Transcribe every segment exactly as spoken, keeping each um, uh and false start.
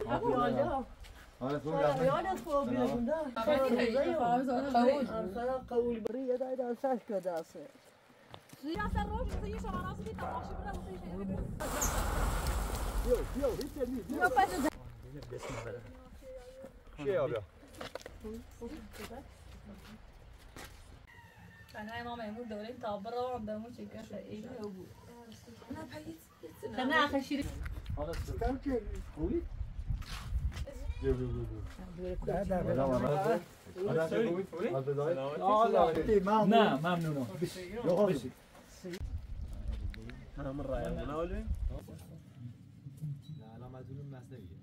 حالت خوب حالت خوب بیرون خیلی قوی بری دا دا ساش کده است یا سر روش زی شما راست دی تماشا بده یو یو هیچ نیست یا پس چی آبیا انا ما میمون دوره تابرا دمو چیکار خیلی بود نه آخر شیری حالا سکم که خوبی بیا بیا بیا ده ده نه ممنونم بشید هم الرأي المناولة لا لا ما زالوا المسؤولية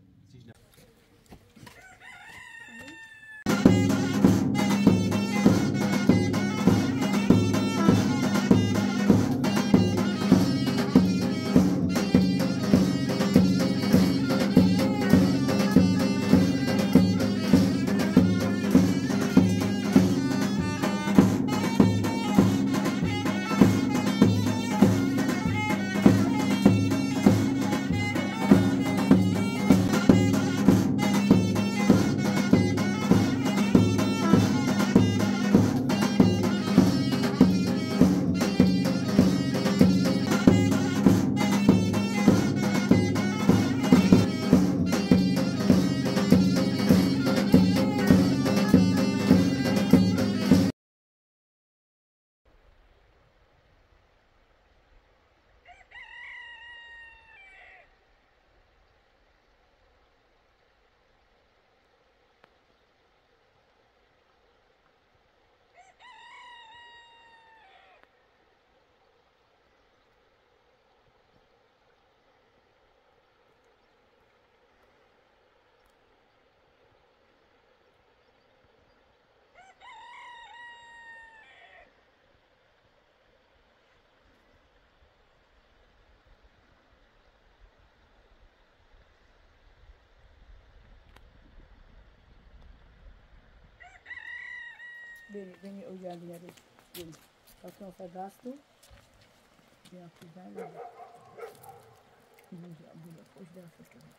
بینی بینی او جا دیگه بینی اصلا فداستو یا فدای اینجا بینی خوش داشته کنی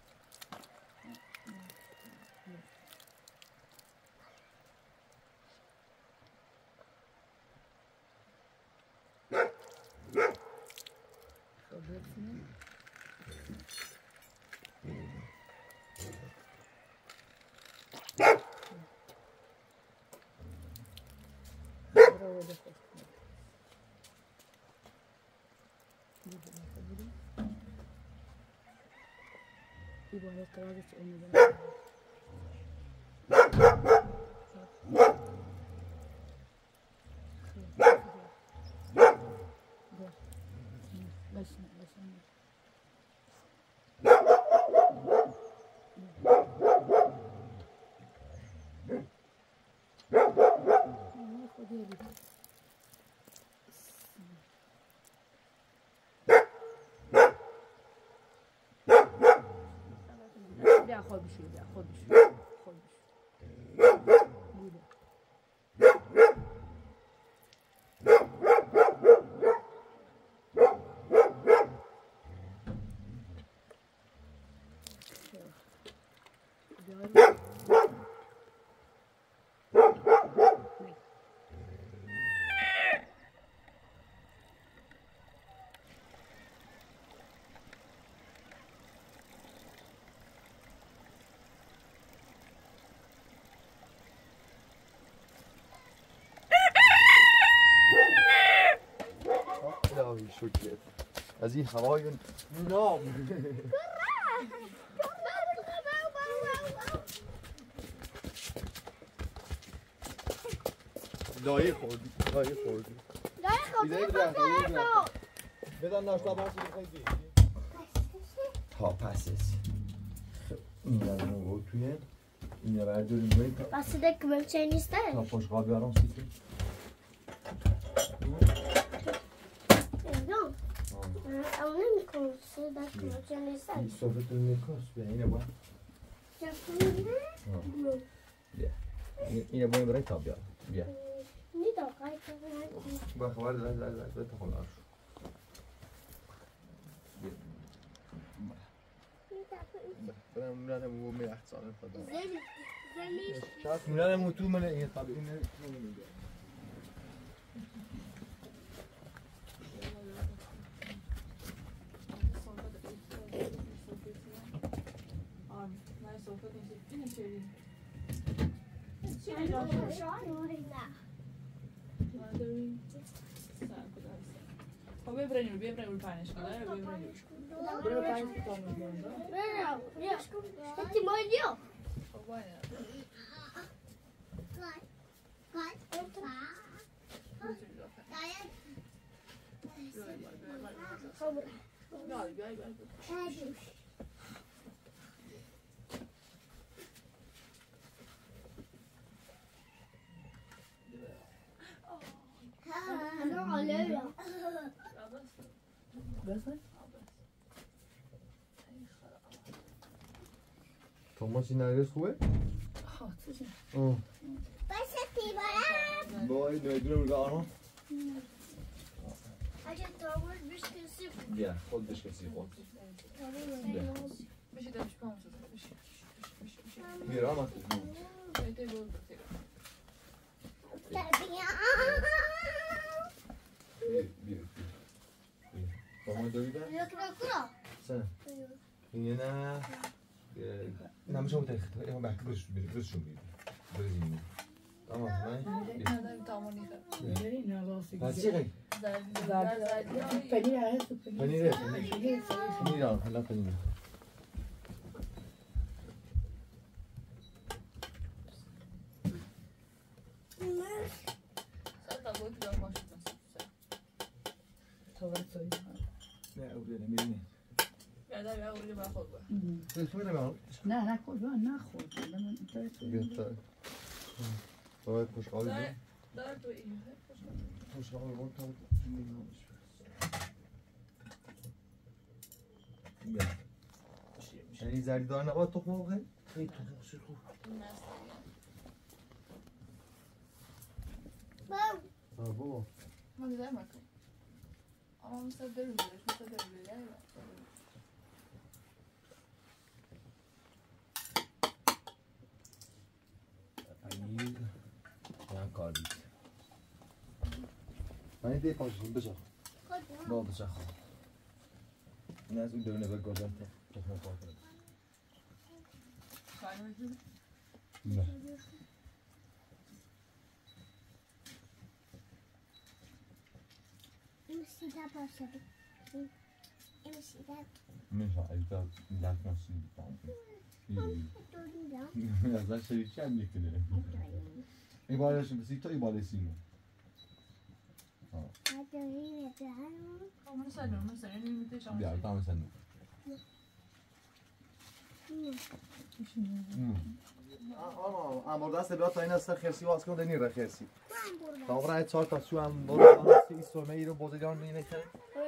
خبرتنی Провода хоч. Будемо ходити. І вони скажуть, що вони не بیا خود بشو بیا خود بشو خود بشو بوده شکر از این هوای نام لایه خوردی لایه خوردی لایه خوردی بدن ناشتا باید بخوایی تا پسش این رو رو توی این رو برداریم بریم بس دک بمچه نیسته تا پشقا بیارم سیتی اون نمیکنم سه دک بمچه نیسته این صفتون میکنست بیا اینه باید بیا اینه باید برای تا بیارم بیا نیده قای که با خبر دلت دلت دلت دلت خونه شو برام میرم و می احسان خدا زمین زمین شاید میرم و تو من این طبیعی اینه میگه خب ببرین رو ببرین رو پنش کنه ببرین رو برو پنج تا میگم برو بیا هتی مالیو خب باید انا عليا توماس این نرگس خوبه؟ ها چیزی آه باشه تیبارم بای نمیدونم رو آنها اگه تابوش بیش کسی بیا خود بش کسی خود بشید دمش پاموز بشید میرم آمد بشید برو تربیه بیا بیا توماس داری بیا یک رکورا سن اینه نه نه میشه متأخر اینو بحث برش بری برش بری بریم تمام نه نداریم تامونی خب پس چی خیلی پنیر هست پنیره پنیر پنیر آن حالا پنیر ساعت بود دار ماشین تو نه اولی نمیرینه یادم یا اولی با خود بود تو میرم نه نه خود نه خود بهتر باید خوشحال بودی دار تو این خوشحال بود تو بیا یعنی زردی دار نباید تخم بخوری؟ خیلی تخم بخوری خوب آه بابا ما دیدم مکن اما مثل در بیرش مثل در بیره پنیر یا کار بیت من این دی پاششون بشخ با بشخ این از اون درونه بگردم تا تخم کار کنم نه این سیده باشه این سیده میشه ایتا لک نسیم بکنم ازش شریکی هم میکنه این بالش بسی تا این بالی سیمه من سنم من سنم نمیده شما بیا تا مثلا آما امور دست بیاد تا این است خرسی واس کنه نی رخصی تا برای چهار تا سو هم بود سی سومه ایرو بودیان می نکنه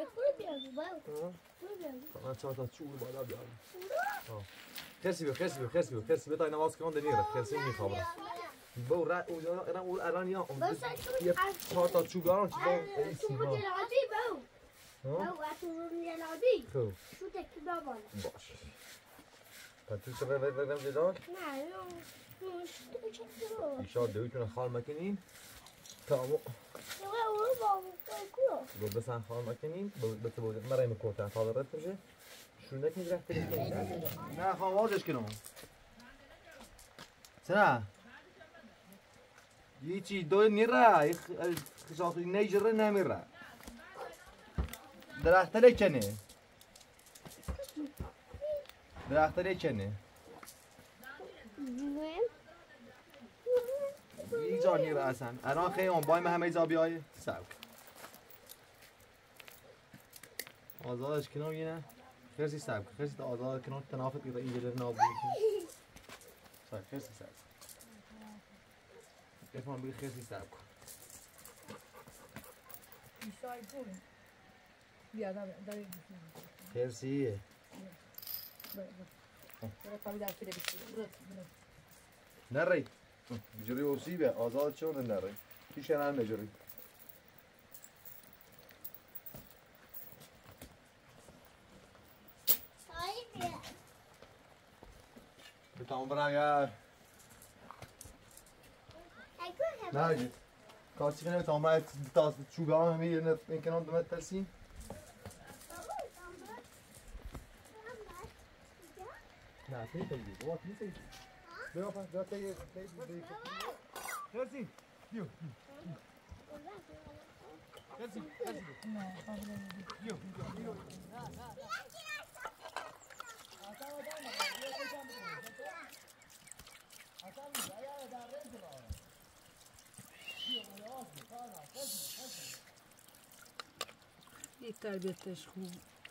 من چهار تا چور بالا بیارم خرسی بیا خرسی بیا خرسی بیا خرسی بیا تا این واس کنه نی رخصی میخوام بو را اون اون الان یا یه چهار تا چوگان چی با این سیما او اتون یلادی خوب شو تکی دابان باش پس تو به به به جدال نه نو شو تکی ایشا دویتون خال مکنین تمام او او با کو بود بسن خال مکنین بود بس بود مرای مکوتن خال رد بشه شو نکنید رفت نه خواهم آزش کنم سنا یه چی دو نیره خشاطی نیجره نمیره درختره کنه درختره کنه یه جا نیره اصلا الان خیلی اون بایم همه جا بیای سوک آزادش کنم یه نه خیلی سوک خیلی آزاد کنم تنافت بیده اینجا در نابودی سوک خیلی سوک افهم بگی خیلی سوک میشای پول بیا داره داره خیلی برو کاری در پیله بیشتر برو نری جوری وسیبه آزاد شد نری کی شنن نجوری tamam bırak ya. نه کارچی کنه تا ما تا چوبه ها همه یه این کنان دومت ترسیم نه تیه تیه بابا تیه تیه بیا پس بیا تیه تیه تیه ترسیم بیو ترسیم ترسیم بیو بیو یک تربیتش خوب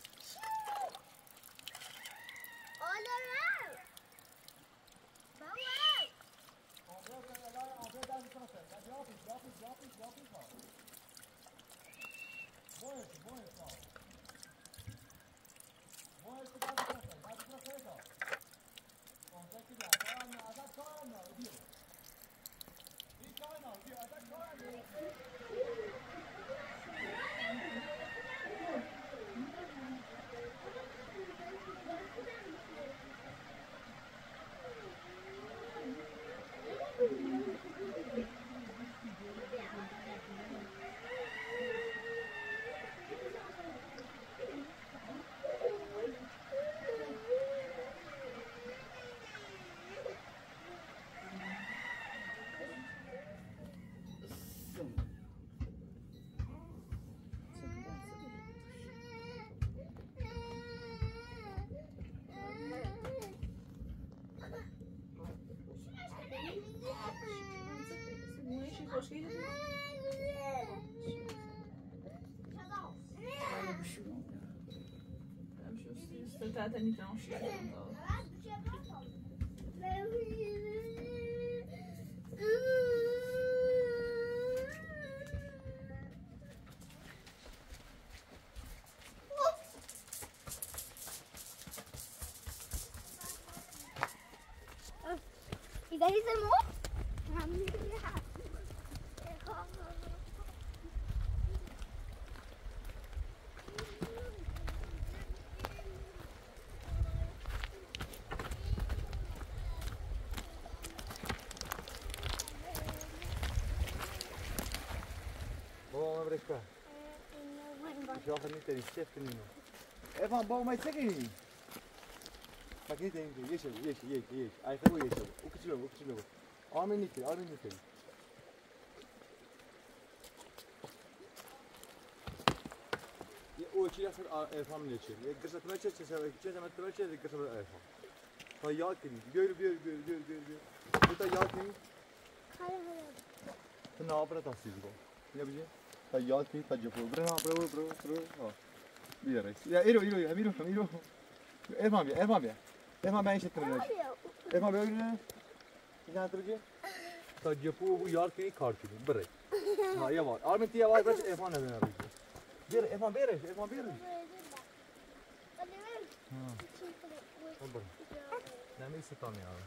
تحت نيكون شيء إذا هي الموت شاخ نیتری سفت نینو افهم با ما چگی پاکیت اینجا یش یش یش یش آیخه بو یش او کچلو او کچلو آمین نیتی آمین نیتی یه او چی اصلا افهم نیچه یک قصه ما چه چه سوی چه ما تو چه قصه افهم تا یاد کنی بیار بیار بیار بیار بیار بیار تا یاد کنی تو نابرد هستی دیگه یا بیه تا یاد کنی تا جفو برو برو برو برو ها بیا رئیس یا ایرو ایرو امیرو امیرو افهم بیا افهم بیا افهم بیا ایشت کنی افهم بیا ایرو اینا درجه تا جفو بو یاد کنی کار کنی بره ها یه بار آرمین تی آواز بچ افهم نمیاد بیا افهم بیا رئیس افهم بیا ها بره نمی ستانی آره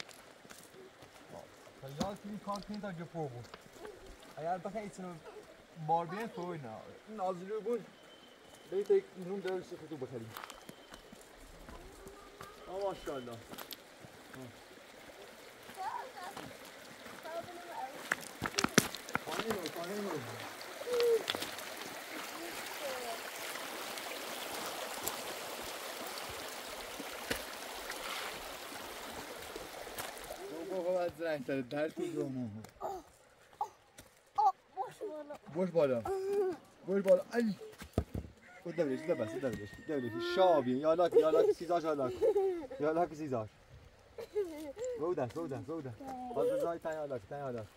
تا یاد کنی کار کنی تا جفو بو اگر بخوای ایتونو بار بیه توی نه نازلو بود بیت یک نون درست خودتو بخری آه ماشاءالله پایین رو پایین رو بابا از رنگ تره در تو دومو boş بالا boş بالا ay o devre işte bas devre devre şabi yalak yalak sizaj yalak yalak sizaj Voda voda voda fazla zay tan yalak tan yalak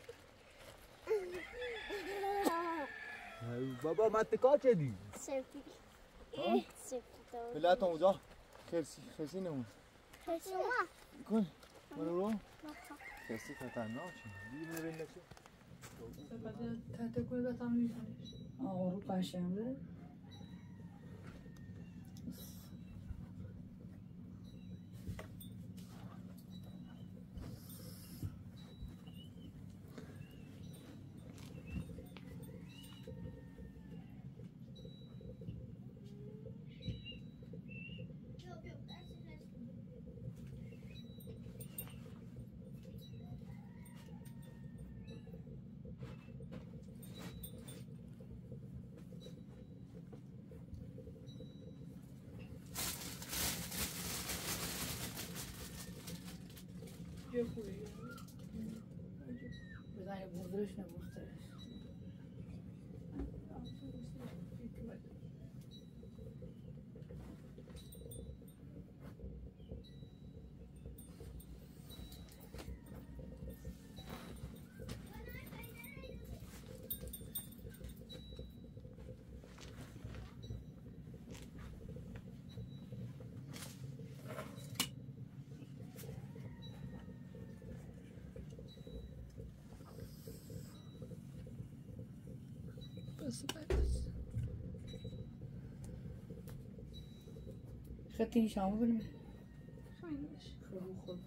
baba ما تکاچ دی سفتی سفتی بلا تو اونجا خرسی خرسی نمون خرسی ما کن برو خرسی خطرناک دیگه ببین چه تحت کوی باتم میزنی آقا رو پرشنبه چه خوبه بزنی بودرش نبودرش خدتي شامو بالماء خذوا خذوا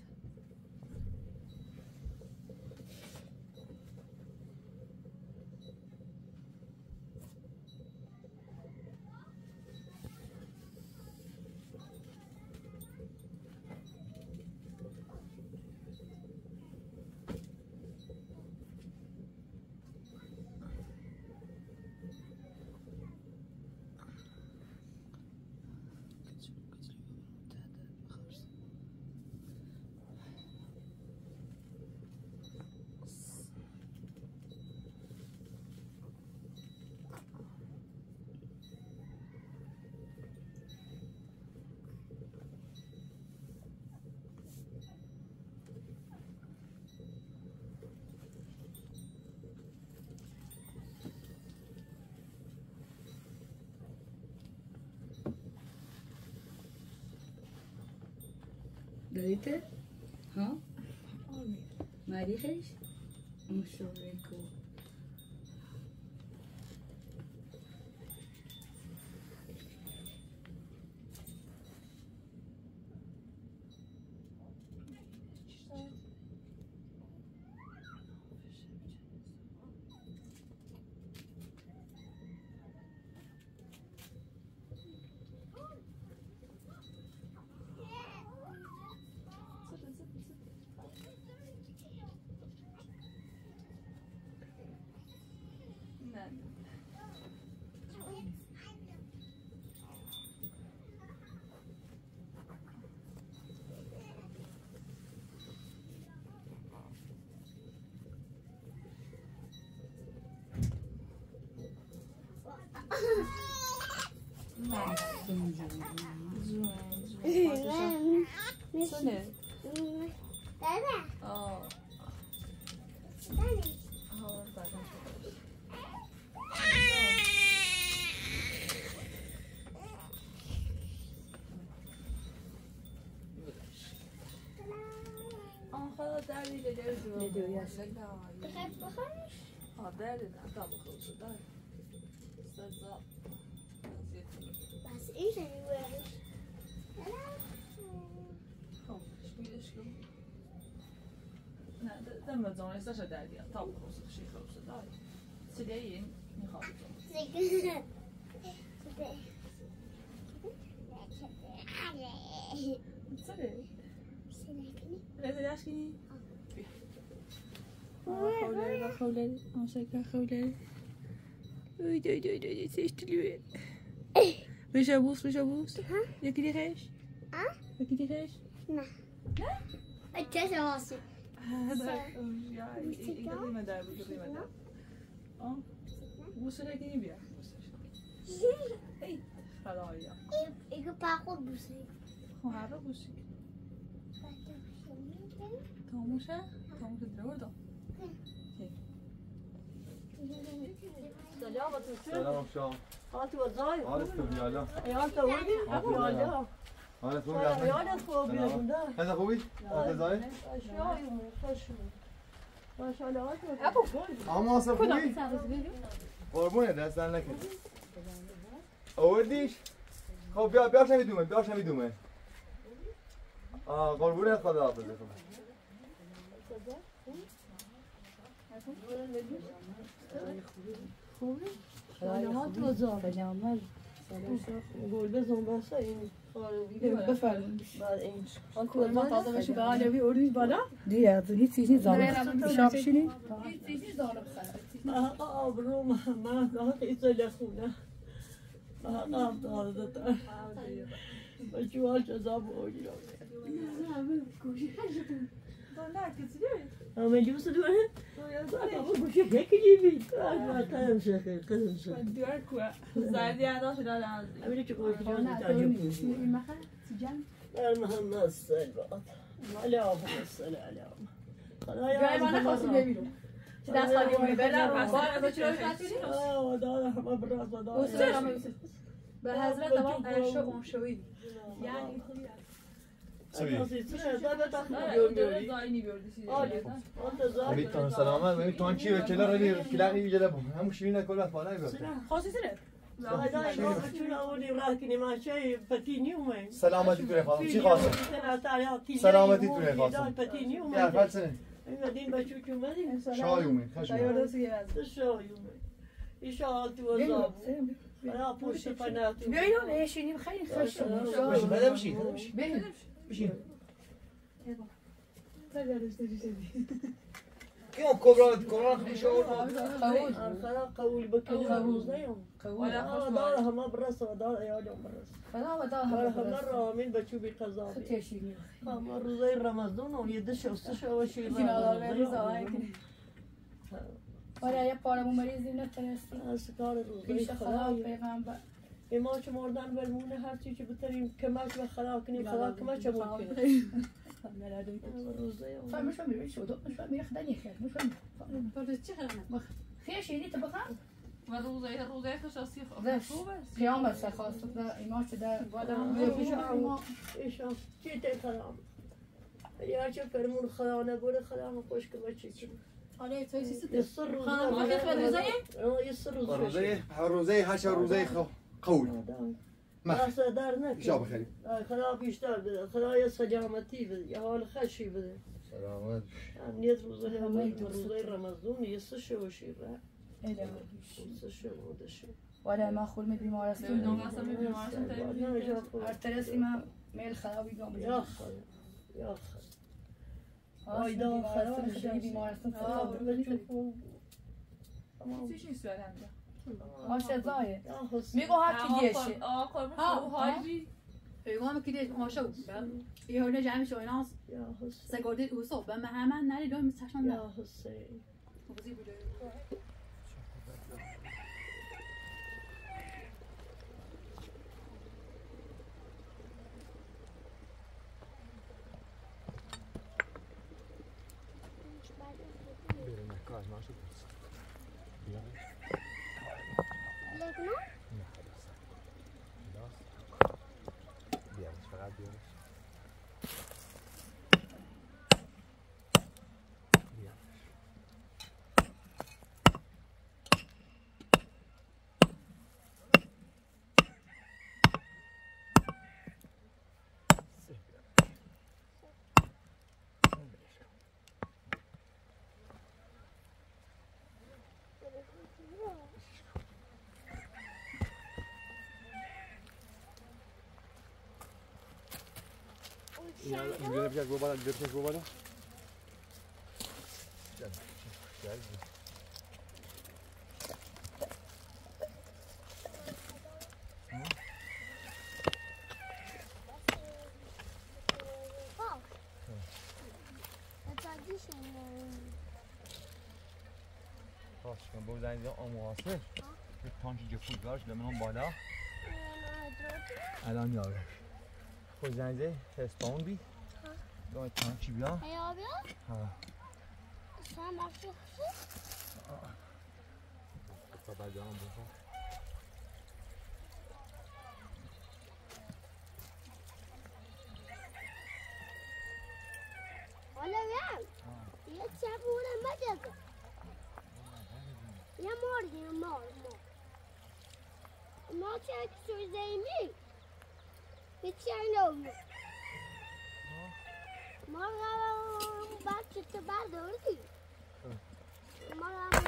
داريته؟ ها؟ ما ريحش؟ مش عليكم سنة اه اه اه خلاص داري لجوزو اه داري طبعا خلص داري استاذ بس ايش الوحش؟ Nej, den var sån så så där jag tar på så skickar också där. Så det är in ni har det. Så det. Är det där ska ni? خولي خولي امسك خولي اي دي دي دي تشتلي مش ابوس مش ابوس ياكلي خيش ها ياكلي خيش لا الجسم واصل هذا يا يقدر ما دار يقدر ما دار اه بوسه لكن يبيع اي هذا هي ايجو باخذ بوسي هذا بوسه توموشه توموشه درودو سلام شام هاتي وزاي عارف كيف يلا يا انت ولدي ابو يا عارف خوبي يا انا خوبي يا هذا خوبي انت زاي شاي وخشم ما شاء الله ابو اما اصلا خوبي قربونه دستن نکن آوردیش خب بیا بیاش نمیدومه بیاش نمیدومه آه قربونه خدا حافظ خوبی سلامت وزا سلامت گل بزن بسا این بفرمایید بعد این آن کلمات تازه بشه به علاوه اردوش بالا دیگه تو هیچ چیزی زامن شاب شینی چیزی داره بخره آبرو محمد آقای لخونه آقام دادتر بچه ها جزا بودی نه کسی داری؟ اما جوز دوره بابا گوشه بکنی بید آه قدم شکر قدم شکر دیوار کوه زردی ادا شده از امیر چه کوی جوز نه تاجو تو پوزی این مخه سیجن المهم الصلوات على أفضل الصلاة على جای ما نخواستیم ببینم چه دست خالی کنی برم بار از چرا نشدی آه ودار هم براز ودار به حضرت دوام ارشو اونشوی یعنی ولیتان سلامت ولی تو چی وکلا رنی کلاقی ویجلا بو هم شیرین کل وقت بالا بیاد خاصی سره سلامتی تو خانم چی خواسته سلامتی تو خواستم یا فلسنه شای اومد خوش اومد بیاییم بشینیم خیلی خوش بشین بده بشین بشین بشین كيف كبرى كبرى خمسة قول خلا قول بكل روز يوم ولا دارها ما برس دار يا يوم برس فلا وداها مرة من بشوفي قزابي تشيني ما روزي رمضان ويدش وستش وشي ولا يا بارا ممريز نترسي سكار روزي پیش خدا پیغمبر ما چه مردن برمونه هر چی که بتریم کمک و خلا کنیم خلا کمک ممکن فمش فاهم ايش هو مش فاهم ياخدني خير مش فاهم برضه تشغل خير شيء انت بقى روزه روزه خصوصي خوبه قيامه خاصه ده ايماش ده ولا ايش چی ته خلا یا چه فرمون خلا نبوده خلا خوش که بچی آره تو چیزی يسر خانم آخر روزه يسر روزه روزه هشت روزه قول ما صدر نکن شاب خیلی خدا بیشتر بده خدا یه سلامتی بده یه حال خوشی بده سلامت امنیت روزه همه روزه رمضان یه سه شو شیر ایله سه شو بودش ولا ما خول می بیمارستان نو قسم بیمارستان هر ترسی ما میل خرابی گام یا خدا یا خدا آیدا خراب خیلی بیمارستان چیش نیست برنده ماشه زایه میگو هر کی دیشه آه قربون شو حاجی پیغام کی دیش ماشه بود یه هونه جمعی شو ایناس سگردید او صبح به همه نری دوی مستشان یا حسین بزی بوده اینجا نمیشه گو بالا نمیشه گو بالا خواستم با زنگ آموزش یه تانکی که فوتبالش لمنون بالا الان یاره خود زنگ اسپاون بی دو تانکی بیا هیا بیا ها سلام بخشی تا بعد جان بخور حالا بیا یه چپونه مجازه یه مردی مار مار ما چه اکسوی زیمی هیچی اینو ما بچه تو برداردی ما رو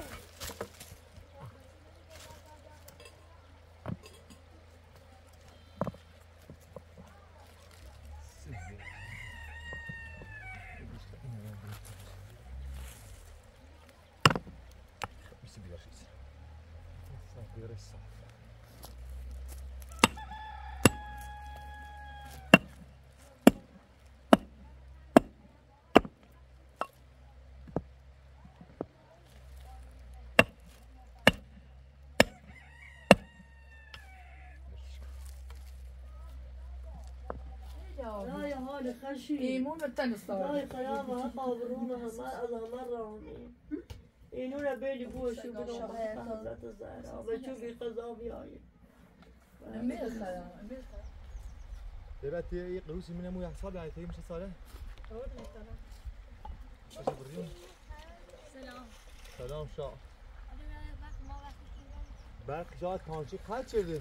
لا يا هالي خشي ایمون به تن استاد لا خیام ها قابرون همه از همه رامی اینو را بیلی بوشو بدون حضرت زهرا و چو بی قضا بیایی دلت یه قروسی من مو حساب يعني تيجي مش صالح سلام سلام شاه برق شاه تانچی خط شده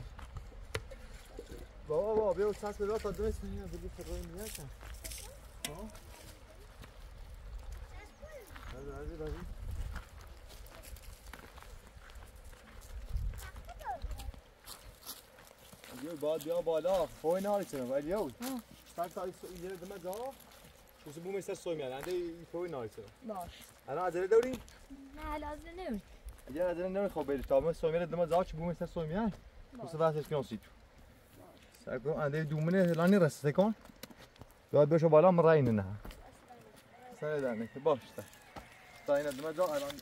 بابا بابا بیا ساس به تا دو اسم میاد بگی خدای میاد ها راضی راضی بیا بعد بیا بالا خوی ناری چنم ولی یو سر تا یه دم جا واسه بوم است سوی میاد انده خوی ناری چنم باش الان عجله داری نه لازم نمی اگر عجله نمیخواد بری تا ما سوی میاد دم جا چه بوم است سوی میاد واسه وقتش کنم سیتو سعی کن انده دومنه هلانی رسته کن باید بشو بالا مرین نه سر دارم که باش تا تا این دم جا الان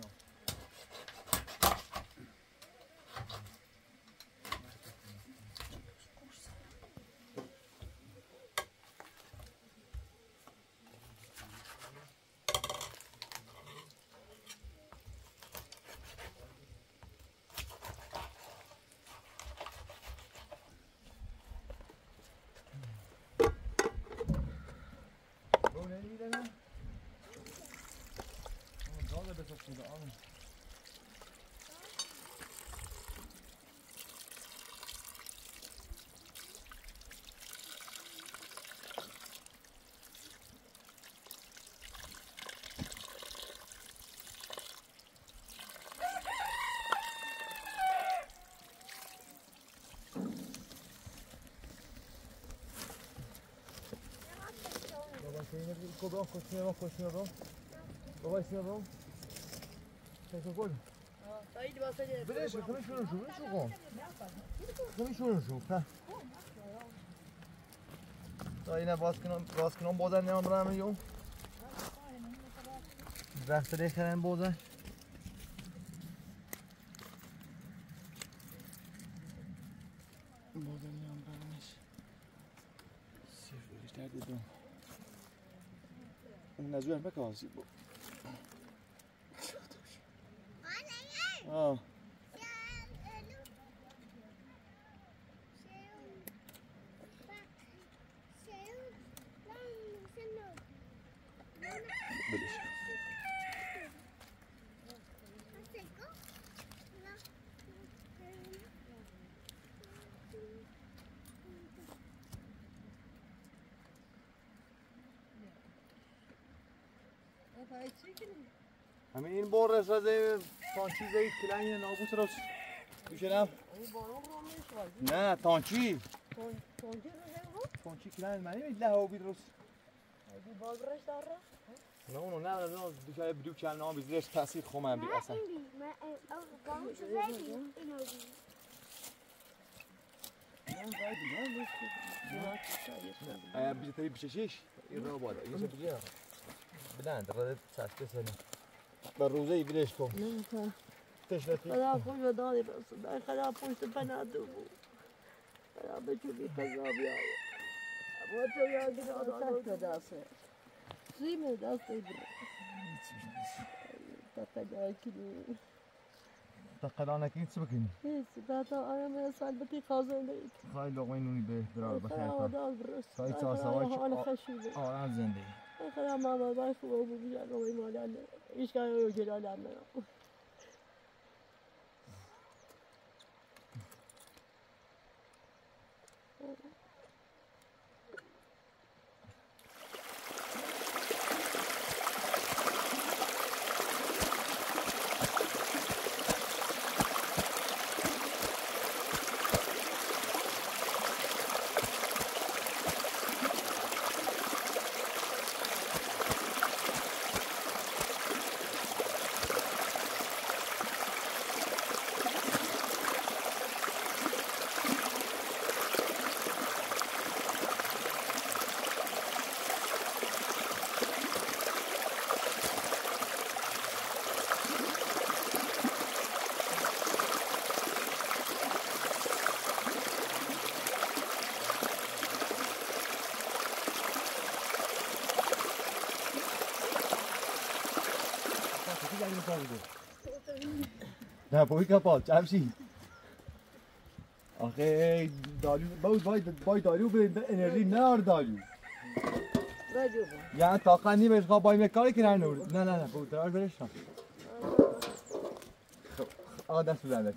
Cobra, continua não, continua não. Não vai ser não. Tem que agora. سعید واسه Beleza, também chorou, chorou, chorou. Também chorou, chorou, tá? تا اینه باز کنم باز کنم بازن نمیرم یو. درخت دیگران بازن. بازن نمیرمش. سیفش درد دم. نزوی هم بکاسی بود. آه. بلش. همین این بار رسازه تانچی زید کلنگ نابوس راست میشنم نه تانچی تانچی کلنگ من نمید له بید راست نه اونو نه نه دوشای بدو کل نام بیزیرش تاثیر خومم بی اصلا ایا بیزی تری بششیش این را بالا این بیزی بلند رد سخت سنه بر روزه ای بلش کن تشنتی خدا خوش و دادی رسول خدا پشت پناه دو بود خدا بچو بی قضا بیایی اما تو یادی دادا تو دسته سیمه دسته بره تا جای کنی تقلانه که چی بکنی؟ هیچ تا آیا من سال بتی خازن دید خیلی لقمه نونی به درار بخیر خدا کن داد برست خیلی ساسوای حال خشیده آرام زنده خدا ماما باید خوب بود بیشتر روی مالانه ایش که رو جلال هم برام نه بوی کپال چمشی آخه داریو باید باید باید داریو به انرژی نه داریو یعنی طاقت نیمش خواب باید مکاری که نه نورد نه نه نه بود درار برش نه آقا دست بزنده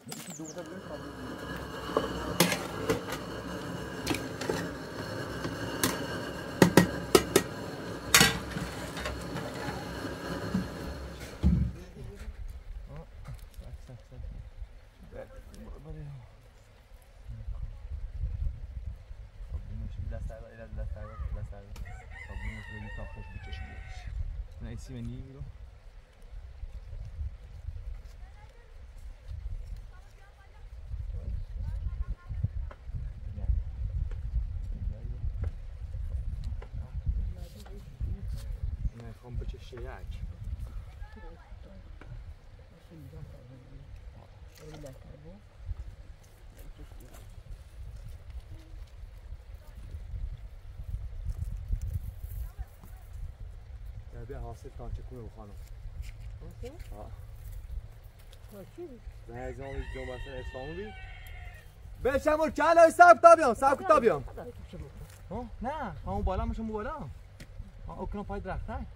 Sim, negro. نه خون بچه شیعک بیا حاصل تانچه کنه و خانم حاصل؟ ها نه از آن جمعه اسلامی بید بشم و کل های سب تا بیام سب تا بیام نه همون بالا میشم بالا ها اکنم پای درخت های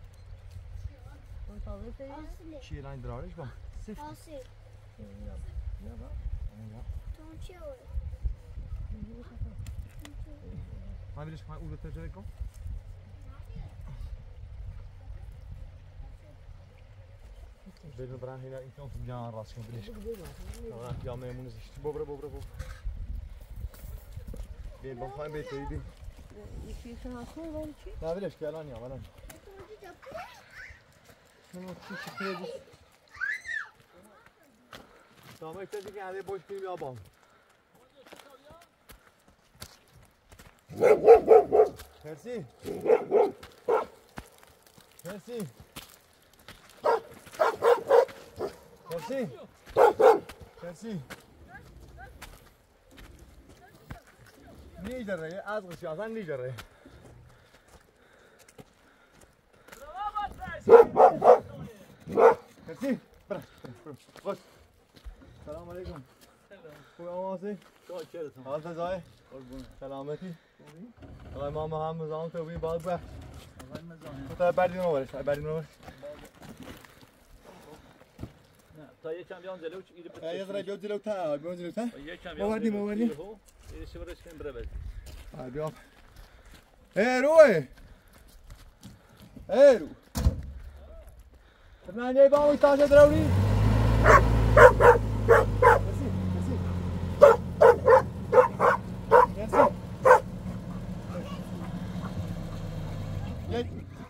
چیه لاین درارش با سفت حاصل تانچه من بیدش من اون رو تجربه کن بدون برای هینا این کام جان راست کن بیدش آه یا میمونه زشت ببره ببره ببره بیا با خواهیم بیت بید نه بیدش که الان یا الان نه چی چی خیلی دامه کسی که هده باش کنیم یا بام مرسی مرسی مرسی مرسی نیجره از غشی اصلا نیجره مرسی برا خوش سلام علیکم خوبی آماسی؟ حال فضای؟ سلامتی؟ آقای ما هم مزام تو بیم باید بخش تا بردیم رو برش بردیم رو برش تا یکم بیان جلو ایره بده. یه ذره بیاد جلو تا بیاد جلو تا. یکم بیان. موردی موردی. ایره شورش کن بره بده. آ بیام. ای روی. ای رو. من یه بام تاج دروری. مرسی مرسی. مرسی. یک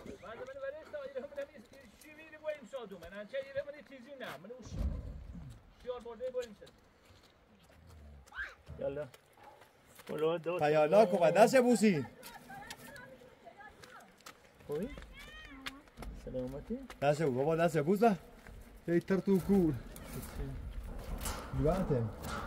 من چه یه من چیزی نه من اوش شیار برده بریم شد یالا ولو دو پیالا کو دست بوسی خوبی سلامتی دست بو بابا دست بوسا ای ترتو کور دیوانته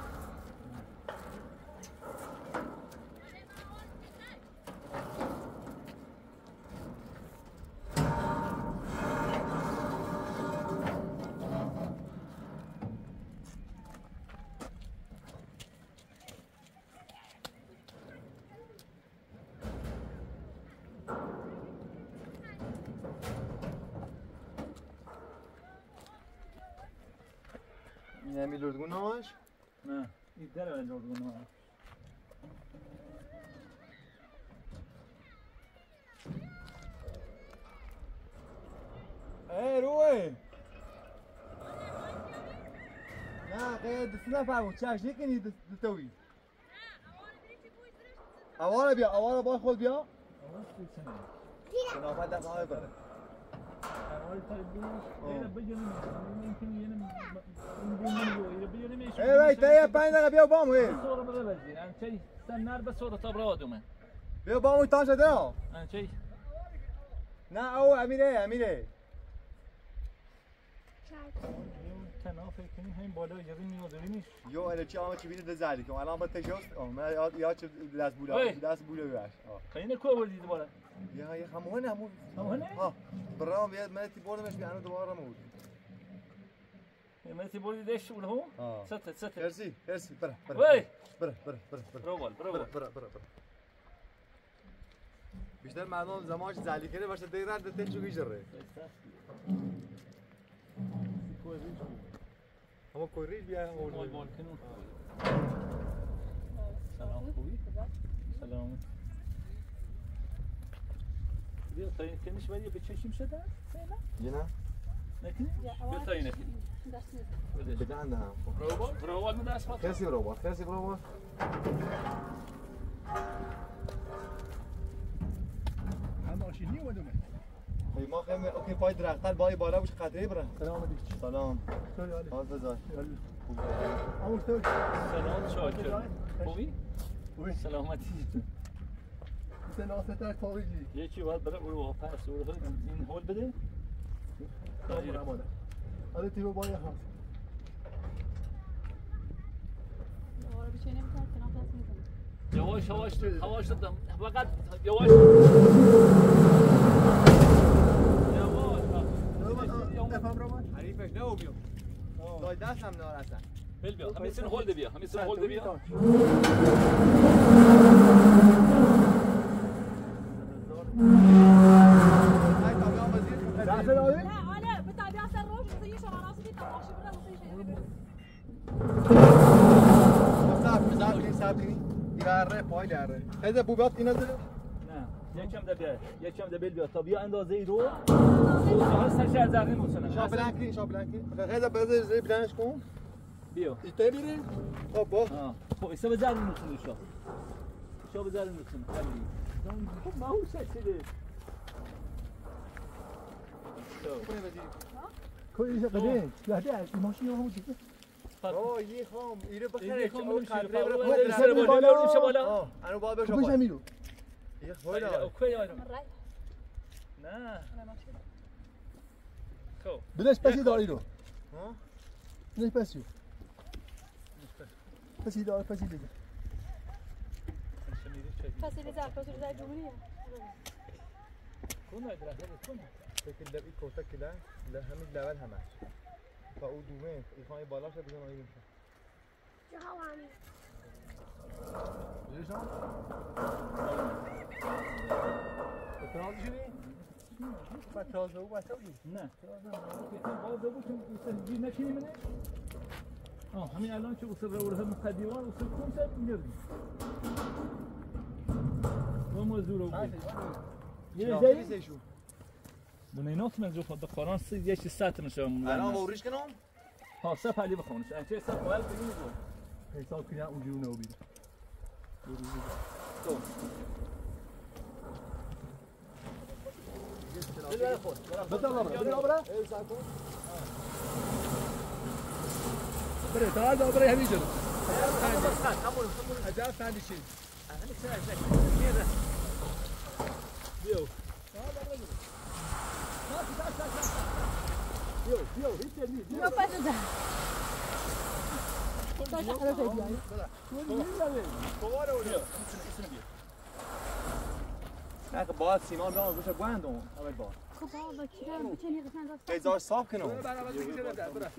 نمی لردگون همش؟ نه این داره من لردگون همش ای روی نه غیر دستی نفرمون چشت نکنی دستوی اواره بیا اواره با خود بیا شنافت دست آقای بره ای وای تا پنج دقیقه بیا بامو ای صورة بده بزين أنا شيء سنار بس صورة طبرة ودومه بیا بامو تان شده نه أنا شيء نه او امیره امیره تنافر کنیم همین بالا اجازه می‌داریمش یو اله چی آمد چی بیده دزدی که الان با تجاوز آه من یاد یاد چه دست بولا دست بولا بیاش آه خیلی کو وردید بالا یا یا همونه همون همونه ها برام بیاد من تی بردمش بیانو دوباره مود ما تبغى ليش ولا هو؟ اه ست ست كرسي كرسي برا برا وي برا برا برا برا برافو برا برافو برا برا برا بیشتر مردم زمانش زعلی کنه باشه دیگر دتن چو گیجره اما کوریج بیا مال اون مال کنون سلام خوبی سلام بیا تاین کنیش ولی به چشم شده نه نکنی بیا تاین نکنی بده عندها برافو برافو من دست خاطر كرسي برافو كرسي برافو هماشینی اومدم ای ما خیلی اوکی پای درختر بای بالا بوش قطعه بره سلام علیکم سلام سلام علیکم حال بزار اون تو سلام شاکر خوبی خوبی سلامتی سناستر خارجی یکی باید بره اروپا پس اروپا این هول بده سلام علیکم آره تیو باید هست یواش یواش هواش دادم فقط یواش یواش حریفش نه بیو دای دست هم نار اصلا بل بیا همین سن هول بیا همین سن هول بیا های کامیون وزیر دست داری؟ لا انا بطبيعه الروج زي شو راسي في تماشي بلا مصير صاحب مزاج کنی صاحب کنی ایره پای لره هذا بوبات اینا داره نه یکم ده بیا یکم ده بل بیا تا بیا اندازه ای رو تو سر شهر زرقی موسنه شاب بلانکی شاب بلانکی هذا بزر زي بلانش کن بیا ایتایی خب با اه خب ایسا به زرقی موسنه شا شا به زرقی موسنه خیلی خب ما هو شکلی کویش قدیم لحظه ماشین هم بود اوه یه خام ایره ایره بخیر خام او نمیشه قدره بالا بره سر بالا نمیشه بالا آه انا باید بشم کویش همیرو یه خویلا اوکی یارو نه خب بلش پسی داری رو ها بلش پسیو پسی دار پسی دیگه فصل زرق فصل زرق جمهوریه کن ادرا کن فکر لبی کوتا کلا لا همین لول همه تا او دومه ایخوای بالا شد بزن آیین جهانی بلشان اترام شدی؟ با تازه و با تازه نه تازه بود که سنجی نکنی منه آه همین الان که وصل روره مقدیوان وصل کنسرت میگردیم و موضوع رو بود یه جایی شو بنينات من جوف الدقاران سي يش السات من شو انا موريش كنوم ها سب علي بخونش انت سب وال بيني بقول حساب کنه اونجوری نوبیده تو بلا خود بده بابا بده بابا بره تعال بابا همین جلو بس خد همون همون عجب فندیشی انا ساعه شكل بيو بيو بيو هیچ نیست بیا پس ده باشه خلاص بیا نه باید سیمان دام بشه گوندم اول با خب بابا چرا میتونی قسمت راست بذار صاف کنم برابر میشه بده بره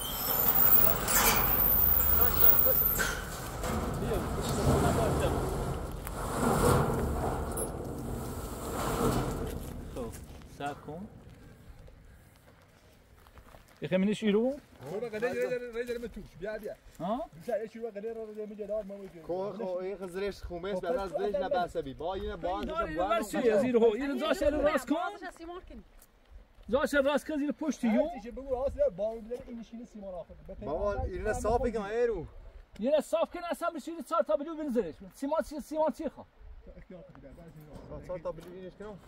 خب صبر کن يخي من ايش يروح؟ هو قدر رجل متوش بیا بیا ها؟ بسا ايش هو قدر رجل مجدار ما میگه کو خو این خزرش خومس بعد از زرش نبرسبی با این با دار ورشي زيرو هو يلا زاش راس كون سیمان کن زاش راس كون زيرو پشت يو چه بگو اصلا با اون این نشینه سیمان آخر بابا این صاف کن ایرو يلا صاف كان اصلا بشيل صار تابلو بنزلش سيمان سيمان سيخه صار طب اینش کنم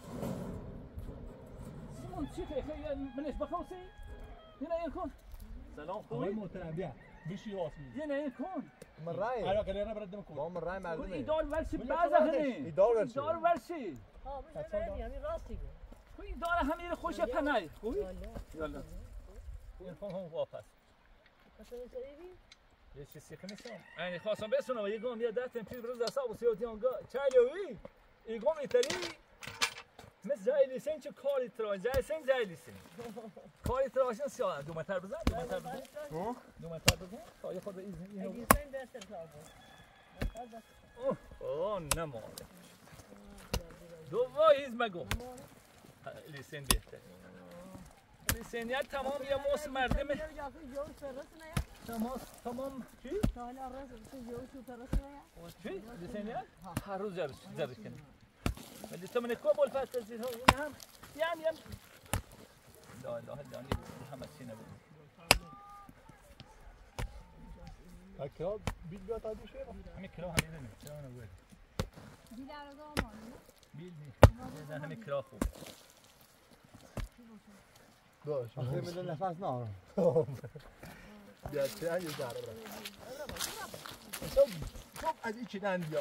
سيمان سيخه يا منش بخوسي هنا يكون سلام آقای خوبی محترم بیا بشی راسمی هنا يكون من رای الان قدر بردم کن با من رای كل مردمه ايدار ورشي بعضا هني ایدار ورشي ايدار ورشي ها بشه نمیدی همین راستی گفت كل ايدار همير خوش پناي خوبی يلا يكون هم واپس مثلا سریبی یه چیزی سیخ نیستم یعنی خواستم بسونم و یه گام یه ده تن پیش روز حساب و سیاتی آنگاه چایلوی یه گام ایتری مثل جای لیسین چه کاری تراش جای سن جای لیسین کاری تراش نسیان دو متر بزن دو متر بزن ها دو متر بزن تا یه خورده اینو لیسین دست تاگو اوه نمونه دو وایز مگو لیسین بهتر لیسینیت تمام یه موس مردمه تمام تمام چی؟ چی؟ لیسینیت؟ هر روز جرش جرش کنی ولی تو من کو بول فات تزید ها این هم یم یم لا اله الا الله محمد سینه بود اکرام بیل بیاد تا دیشه همین کرا همین نه چرا نگوید بیل ارزا آمانه بیل نه همین کرا خوب باش آخه میدون نفس نه بیاد چه یه داره برای تو تو از این چی نندیا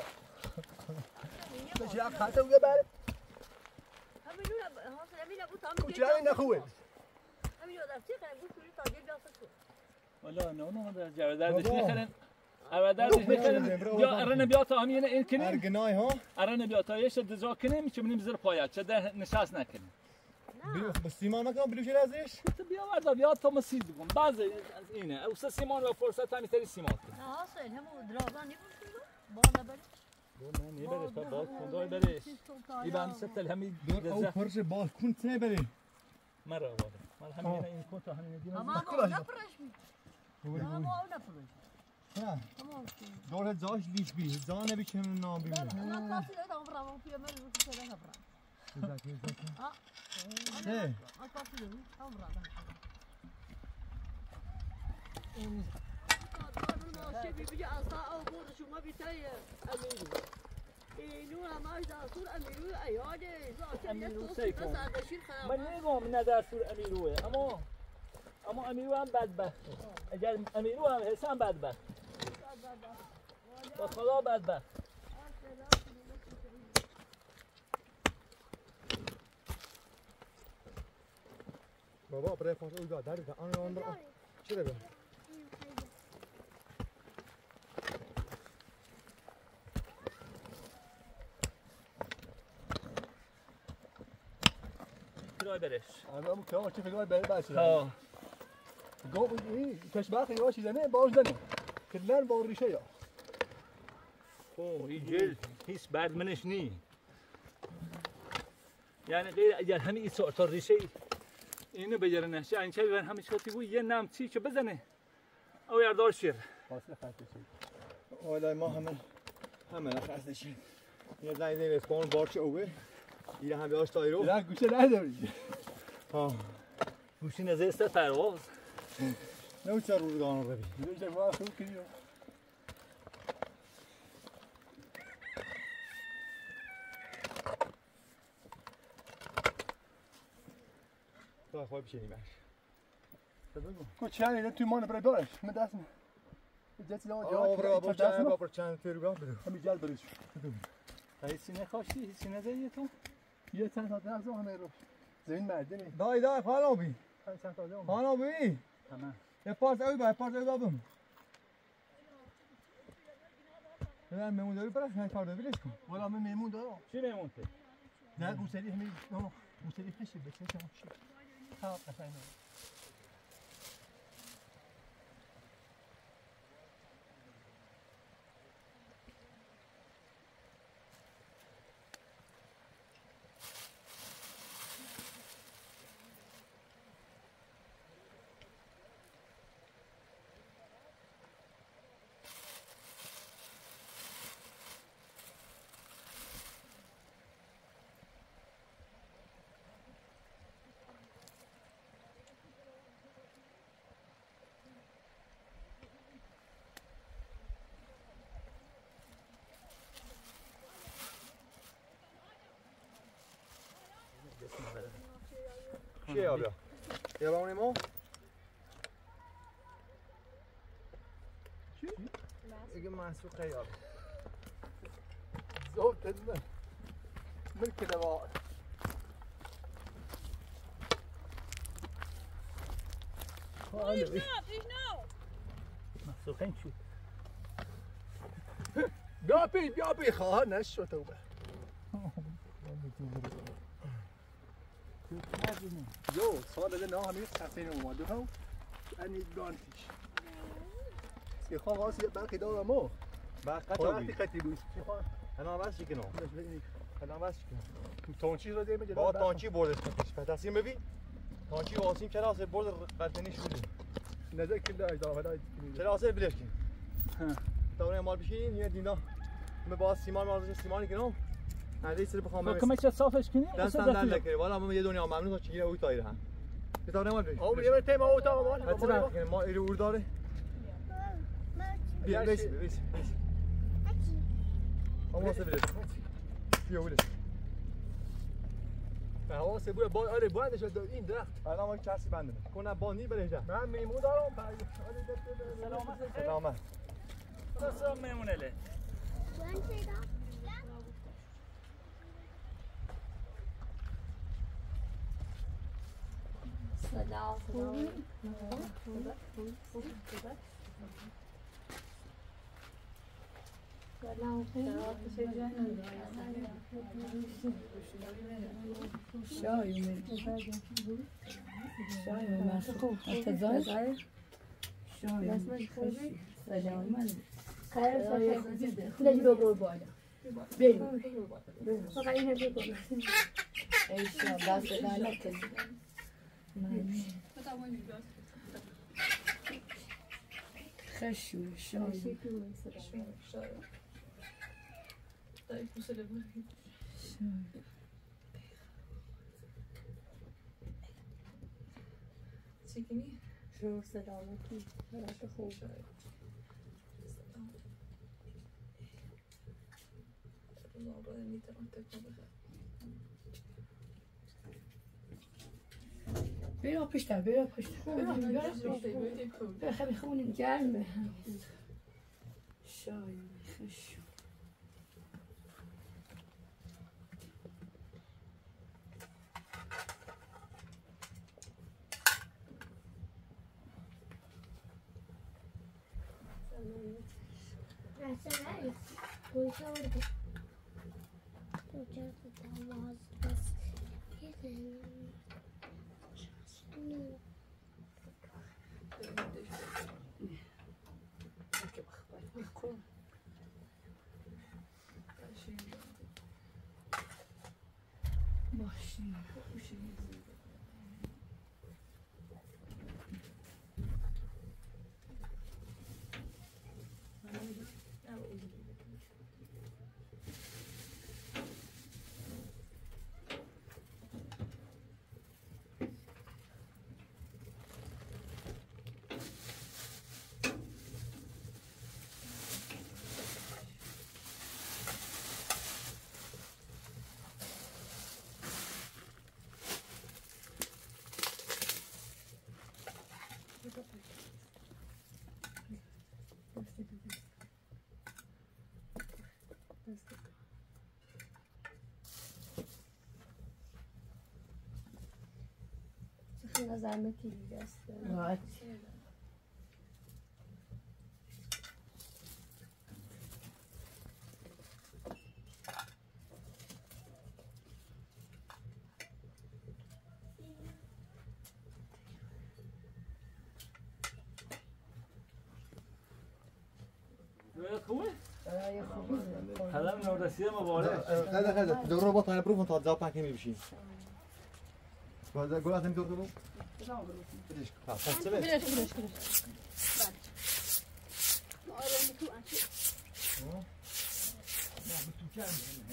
بشه خاطر ویا بره همینو ها همین ابو تام کوچه نخوه همین رفتی خیلی بود تا دیگه بیاد تو والا نه نه در جردر میخرن اول میخرن یا ارن بیات همین این کنیم ارگنای ها ارن بیات یه دزا کنیم میچونیم زیر پایت چه ده نشاست نکنیم بیو بس سیمان مکان بلوش ازش تو بیا وردا بیا تو مسیز بگم بعضی از اینه او سه سیمان و فرصت هم میتری سیمان کنی نه حسین همو درازان نمیشه بالا بره نه نی بره تا باز کندای بره ای بند ستل همین او فرش باز کن چه بره مرا واده مال همین این کن تا همین دیگه اما ما نپرش می اما ما نپرش نه دور جاش لیش بی زانه بی چه نام بی نه کاسی نه تا برام پیام رو تو چه نبرام ها نه کاسی نه تا برام شی بی بی اصلا او بود شما بیتای امیرو اینو همش دستور امیرو ایاده امیرو سیکون من نگم نه دستور امیروه اما اما امیرو هم بدبخته اگر امیرو هم حسن بدبخت با خدا بدبخت بابا برای فاس او داره ده آن آن چه ده کرای برش انا ام كمان كيف الواي بس ها جو ايه كاش باخي واشي زنه باوش دنه كلن باور ريشه اوه این جل هیچ بعد منش نی یعنی غیر اگر همین این تا ریشه اینو بگیره نشه این چه ببین همین چاتی بود یه نم چی که بزنه او یاردار شیر فاصله خاطر شي والله ما هم هم خاصه شي یه زنگ دیگه اسپان بارچ اوه این هم بیاش تایرو نه گوشه نداری ها گوشی نزه است پرواز نه چه روزگار رو ببین میشه ما خوب کیو تو خواب بشینی باش کوچه نه تو مان برای باش من دست جت لا جا برو برو چند برو چند تیرگاه برو همین جل برش هیچی نخواستی هیچی نزدی تو یه چند تا درس همه رو زمین مردنی دای دای خالا بی چند تا دام خالا بی تمام یه پاس اوی با پاس اوی بابم نه میمون داری برای نه کار داری کن والا من میمون دارم چی میمون تو نه گوسری همین نه گوسری خشی بچه شما چی ها قشنگ چیه آبیا؟ یه باونی ما؟ چی؟ اگه محصول خیار زود تدمه ملک نوار Please no, please no. محصول خیلی شد بیا بی بیا بی خواه نشو تو به Jo, سال نه همین سفینه اومده ها انی دانتیش سی خواه واسه برقی دارم ما بقى خواهی قطعی قطعی بود انا بس کنم انا بس کنم تانچی رو دیمه با تانچی بردش کنیش پتاسیم ببین تانچی واسیم کلاس برد قلتنیش بودیم نظر کل داشت داره کلاس بلیش کن دونه مال بشین یه دینا من با سیمان مال سیمانی کنم علی سر بخوام تو کمک صافش کنی دستم در نکنه والا من یه دنیا ممنون تا چیگه اوی تایره هم کتاب نمال بشین او یه تیم او تا مال حتی نکنه ما ایرو ور داره بیا بیس بیس بیس اما واسه بلیش بیا ولش هوا سبوی با آره باندش این درخت الان ما کسی بنده کنه بانی بلیش من میمون دارم سلامت سلامت سلام میمونه له سلام شاي من شاي من مسخوط انتظار شاي سلام خیلی برو بالا بریم فقط اینو بگو ایشا دست دانه خشو شاي چیکنی؟ شو سلامتی حالت خوب برو پشتر برو پشتر برو خیلی خونین گرمه شاي خشو خیلی زحمتی دیگه است راحت خوبه؟ برای خوبی قدم نورسی مبارک خیلی خیلی دور رو با تایم برو تا جواب پاکی میبشین گل گل ازم دور رو بدیش پس چه بلش بلش بلش آره تو انچی نه تو کم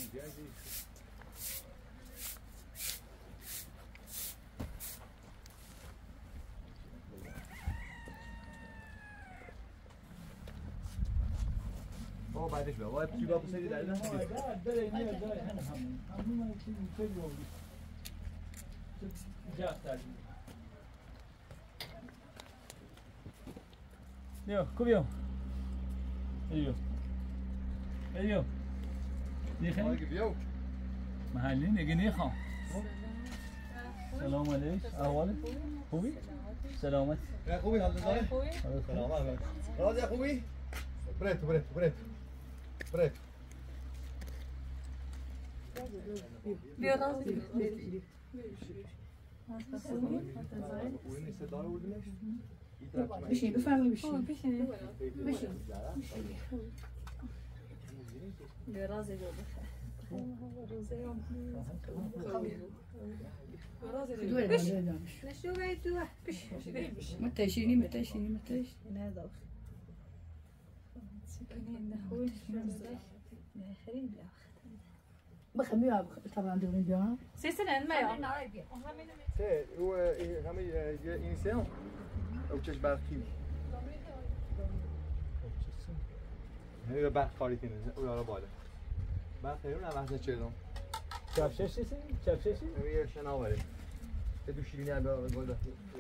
بابا بعدش بابا باید چی باید بسیاری دلیل هستی داره داره داره هم هم همون من چی خیلی بود جا دادیم بیا کوبیو بیا بیا دیگه بیا محلی نگه نیخوام سلام علیک احوال خوبی سلامت خوبی حال داره سلامت راضی خوبی بريتو بريتو بريتو بريتو بیا راضی بشین بفرمایید بشین بشین بشین رازی رو بخیر روزه هم نشو باید دو بشین متشینی متشینی متشینی نه داخل بخیر میام طبعا دورین بیام سی سنه ما یا سه او همه این سه او چش برقی همه برق خالی کنه او یارا بالا برق خیلی اون واسه چه دم چاپششی سی چاپششی یه شناوره به دو شیرینی هم بالا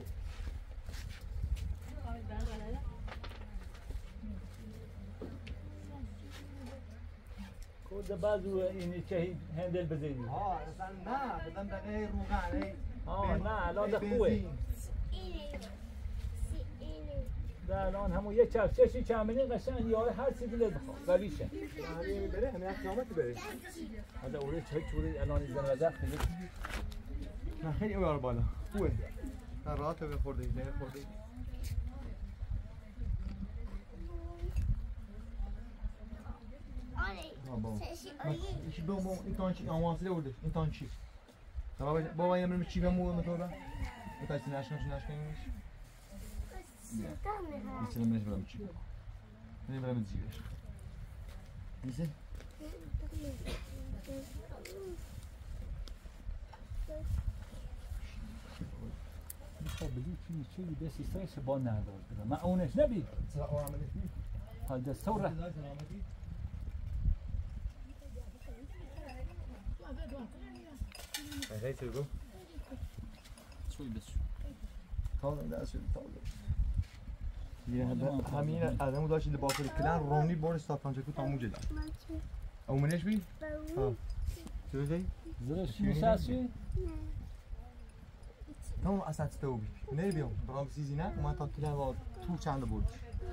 خود بعضو اینی که هندل بزنی ها اصلا نه بدم دقیقه روغن آه نه الان ده خوبه ده الان همون یه چفچشی چمنی قشنگ یاره هر چیزی لد بخواه ولیشه همین بره همین اقامت بره هذا اوري چه چوری الان این زنده خیلی نه خیلی اون بالا خوبه نه راحت به خورده نه خورده ایش بو بو این تانچی آموزه ورده این تانچی بابا بابا یه مرد چی بمو متودا بتاسی نشنش نشنش میشه نمیشه برام چی نمیرم زیرش میشه میخوام بگی چی چی دستی سایش با ندار بدم من اونش نبی سلام علیکم حال دستوره هی تو گو شوی بس تا نه شد تا یه همین آدمو داشت لباس کلان رومی بور استاکانچه کو تامو جدا او منش بی ها چه زی زرش میشاسی تمام اساس تو بی نه بیام برام سیزی نه ما تا کلان با تو چند بود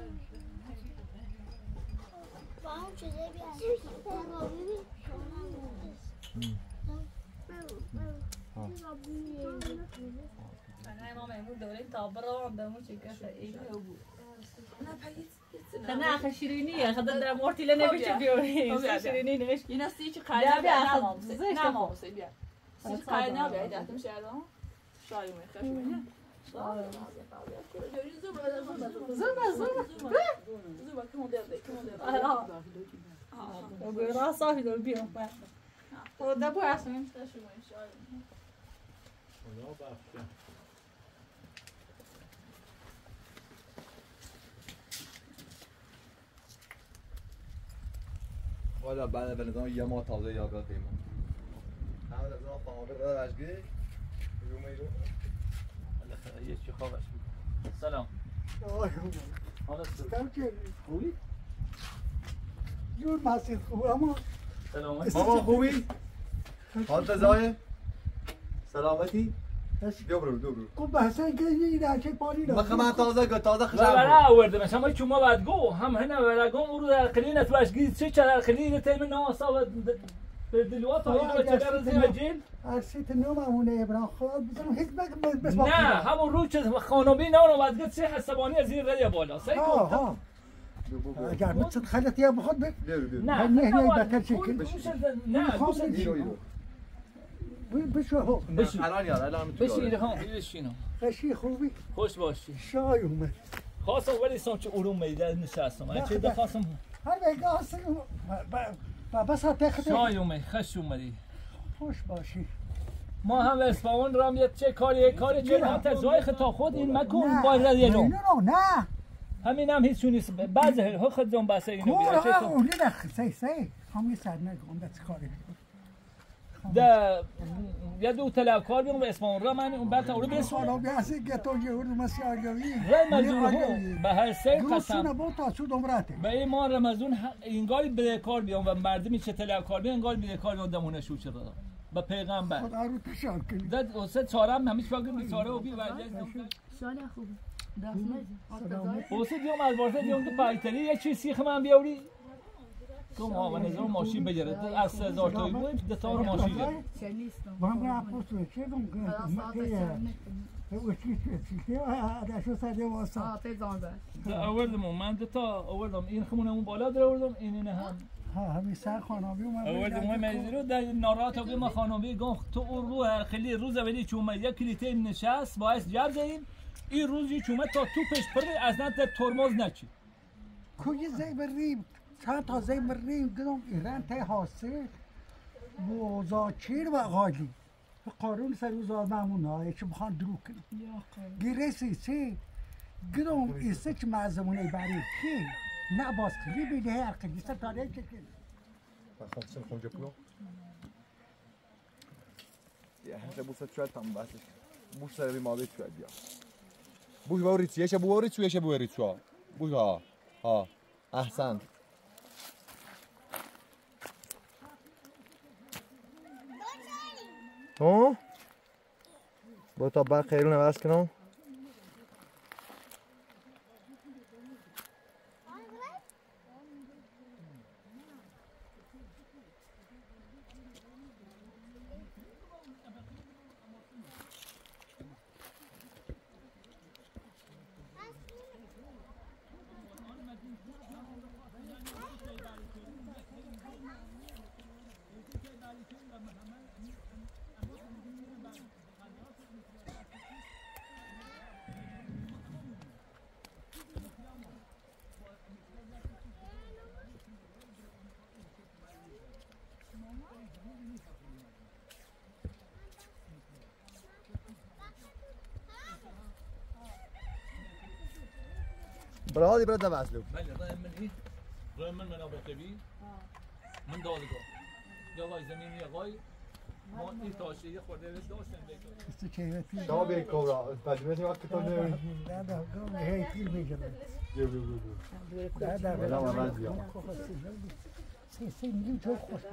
باهم چیزی بیاد انا ماما يقول دوري طابره عندهم شي كذا ايه خنا اخ شيرينيه خد در مورتي لنا بيش بيوري شيرينيه نمش اینا سی چی قاعده نه مامسه نه مامسه بیا سی چی قاعده نه بیا داتم شادم شایم خشم زوبا زوبا زوبا كم دير كم دير اه وقول راسه في دول بيهم وده بو عشان والا بعد بلدان یه ما تازه یاد دادیم هم از اون فامیل را وجگی روم ایرو یه چی خوابش سلام حالا خوبی؟ جور مسجد خوب اما سلامت ماما خوبی؟ حالت زایه؟ سلامتی؟ بیا برو بیا برو خوب بحثن که یه راچه پانی را بخه من تازه گه تازه خشم برا آوردم شما چوما بعد گو هم هنا برا گو ورو در قلینه تو اشگی چه چرا قلینه تیم ناسا و بدلوات های چه در زیجین ارسیت نومونه ابراهیم خود بزنم هیچ بگ بس نه همون رو چه خانومی نه اون بعد گفت سه حسابانی از این ریا بالا سه ها ها اگر متصد خلت یا بخود بگ نه نه نه نه بکر شکل نه گوش ایرو ایرو بشو هو بشین الان یار الان تو بشین ها بشین خشی خوبی خوش باشی شای اومد خواستم ولی سام چه علوم میده نشستم من چه دخواستم هر بگه هستم با بس ها تخت شای اومد خوش اومدی خوش باشی ما هم اسپاون رام یه چه کاری کاری چه حتی زای خطا خود این مکن با رادیو نه نه نه همین هم هیچ نیست بعضی ها خود جون بس اینو کور بیاره ها اونی نخ سی سی همی سر نگم دست کاری ده یا دو طلبکار بیام به اسپاون را من اون بعد اون رو برسون حالا بیاسی که تو یه اون مسیاریوی رمزون ها به هر سه قسم قسم با تا چود عمرته به این ما رمزون انگاری بدهکار بیام و مردمی چه طلبکار بیام انگاری بدهکار بیام دمونه شو شده با پیغمبر خدا رو تشکر ده استاد چهارم همیشه فکر می چهاره و بی ورجه سال خوب استاد دیوم از واسه دیوم تو پایتری یه چیز سیخ من بیاوری کم ها و نظام ماشین بگیره از سه هزار تایی بود ده تا رو ماشین گرد من برم پوست چیزم کنم داشو ساده واسه ده آوردم من ده تا آوردم این خمونمون بالا در آوردم این اینه هم ها همین سر خانابی اومد آوردم های مریضی رو در ناراحت و ما خانابی گفت تو اون رو خیلی روز اولی چومه یک کلیته نشست باعث جر زدیم این روزی چومه تا تو پیش پرده از نه در ترمز نچی کوی زی بریم چند تا زی بریم گدم ایران تی حاصل وزاچیر و غالی قارون سر وزار مامون های که بخوان درو کنم گیره سیسی گدم ایسه که معظمونه برای کی نه باز خیلی بیده هر قدیسه تاریخ که خمسين خونجة بلو يا حاجة بوسة شوية تام بس بوش سري ماضي شوية بيا بوش بوريت يا شبو وريت يا شبو وريت شو بوش ها ها أحسن ها بوتا بار خيرنا بس كنو برادي برد نبعثلو بله راه من این راه من منابع بی من دادگاه جوای زمینی آقای ما این تاشه یه خورده داشتم بیتون شما بیایی کورا تجربه وقت تو نمی نه نه گم هی پیل میگیره بیا بیا بیا نه نه بلا من بیا سی سی میگیم تو خوش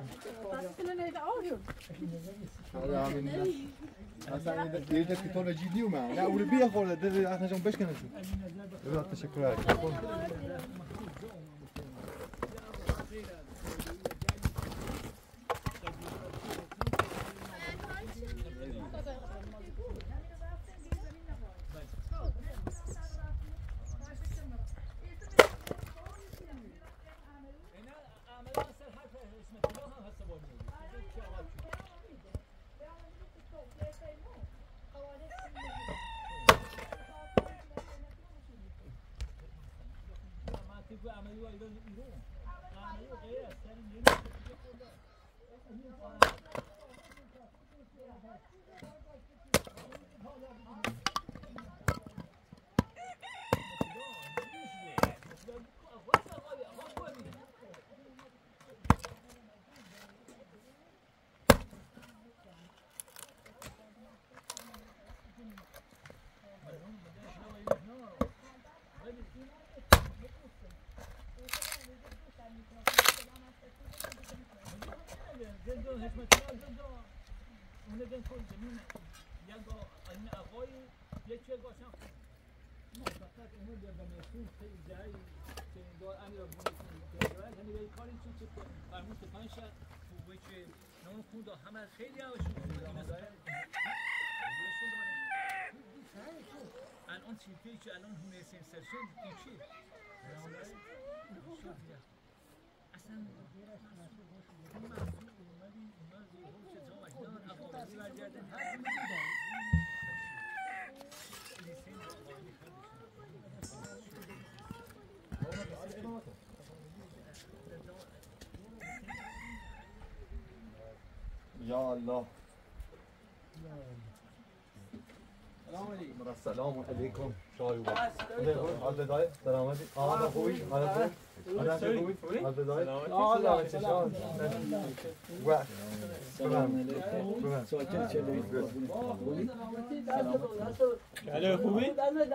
حالا همین اصلا یه جا که تو رو جیدی اومد نه اون بیا خورده دل اصلا جون بشکنه شو بلا تشکر خیلی هواشون الان چیزی که الان هنرسین سرشون این چی؟ اصلا يا الله السلام عليكم شاي وبس هذا داي سلام عليكم هذا خوي هذا خوي هذا خوي هذا داي اه لا شلون سلام عليكم ساكن شلوي الو خوبی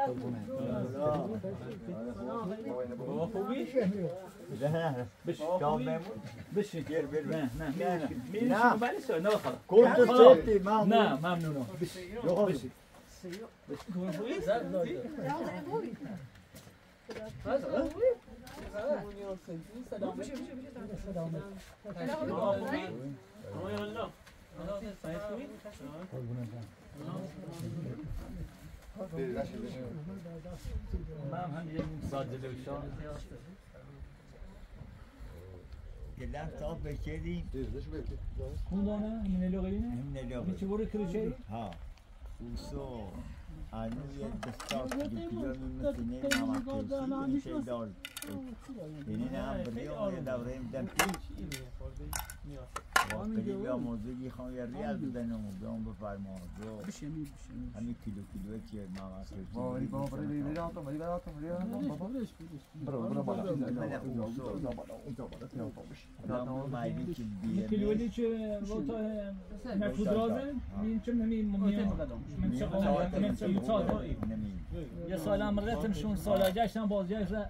خوبی لا بش كان ميمون بشی بير بير نه نه نه میریم ولی سو نه خلاص كنت صوتي ما نه ممنونم بشي خوبی گلم تا بکردیم اون دانه من لغوینه من لغوینه میشه بوری کریچه ها اوسو هنوز یه دستاک دکیلو میمسینه نامکرسی میشه دار یعنی نه هم بریام یه دوره میدم پیش واقعی بیا موضوعی خواهم یه ریال بدنم و بیام بفرمان بشمی همین کیلو کیلو چیه نامکرسی بابایی بابا بری بری بری آتم بری بری آتم بری آتم بابا برو برو بالا من اوسو نامو مایلی که بیه کیلویی چه روتا نفود رازه مین چه نمی ممیان من چه قوم من چه متعادل یه سال امرتم شون سال جشن بازیش را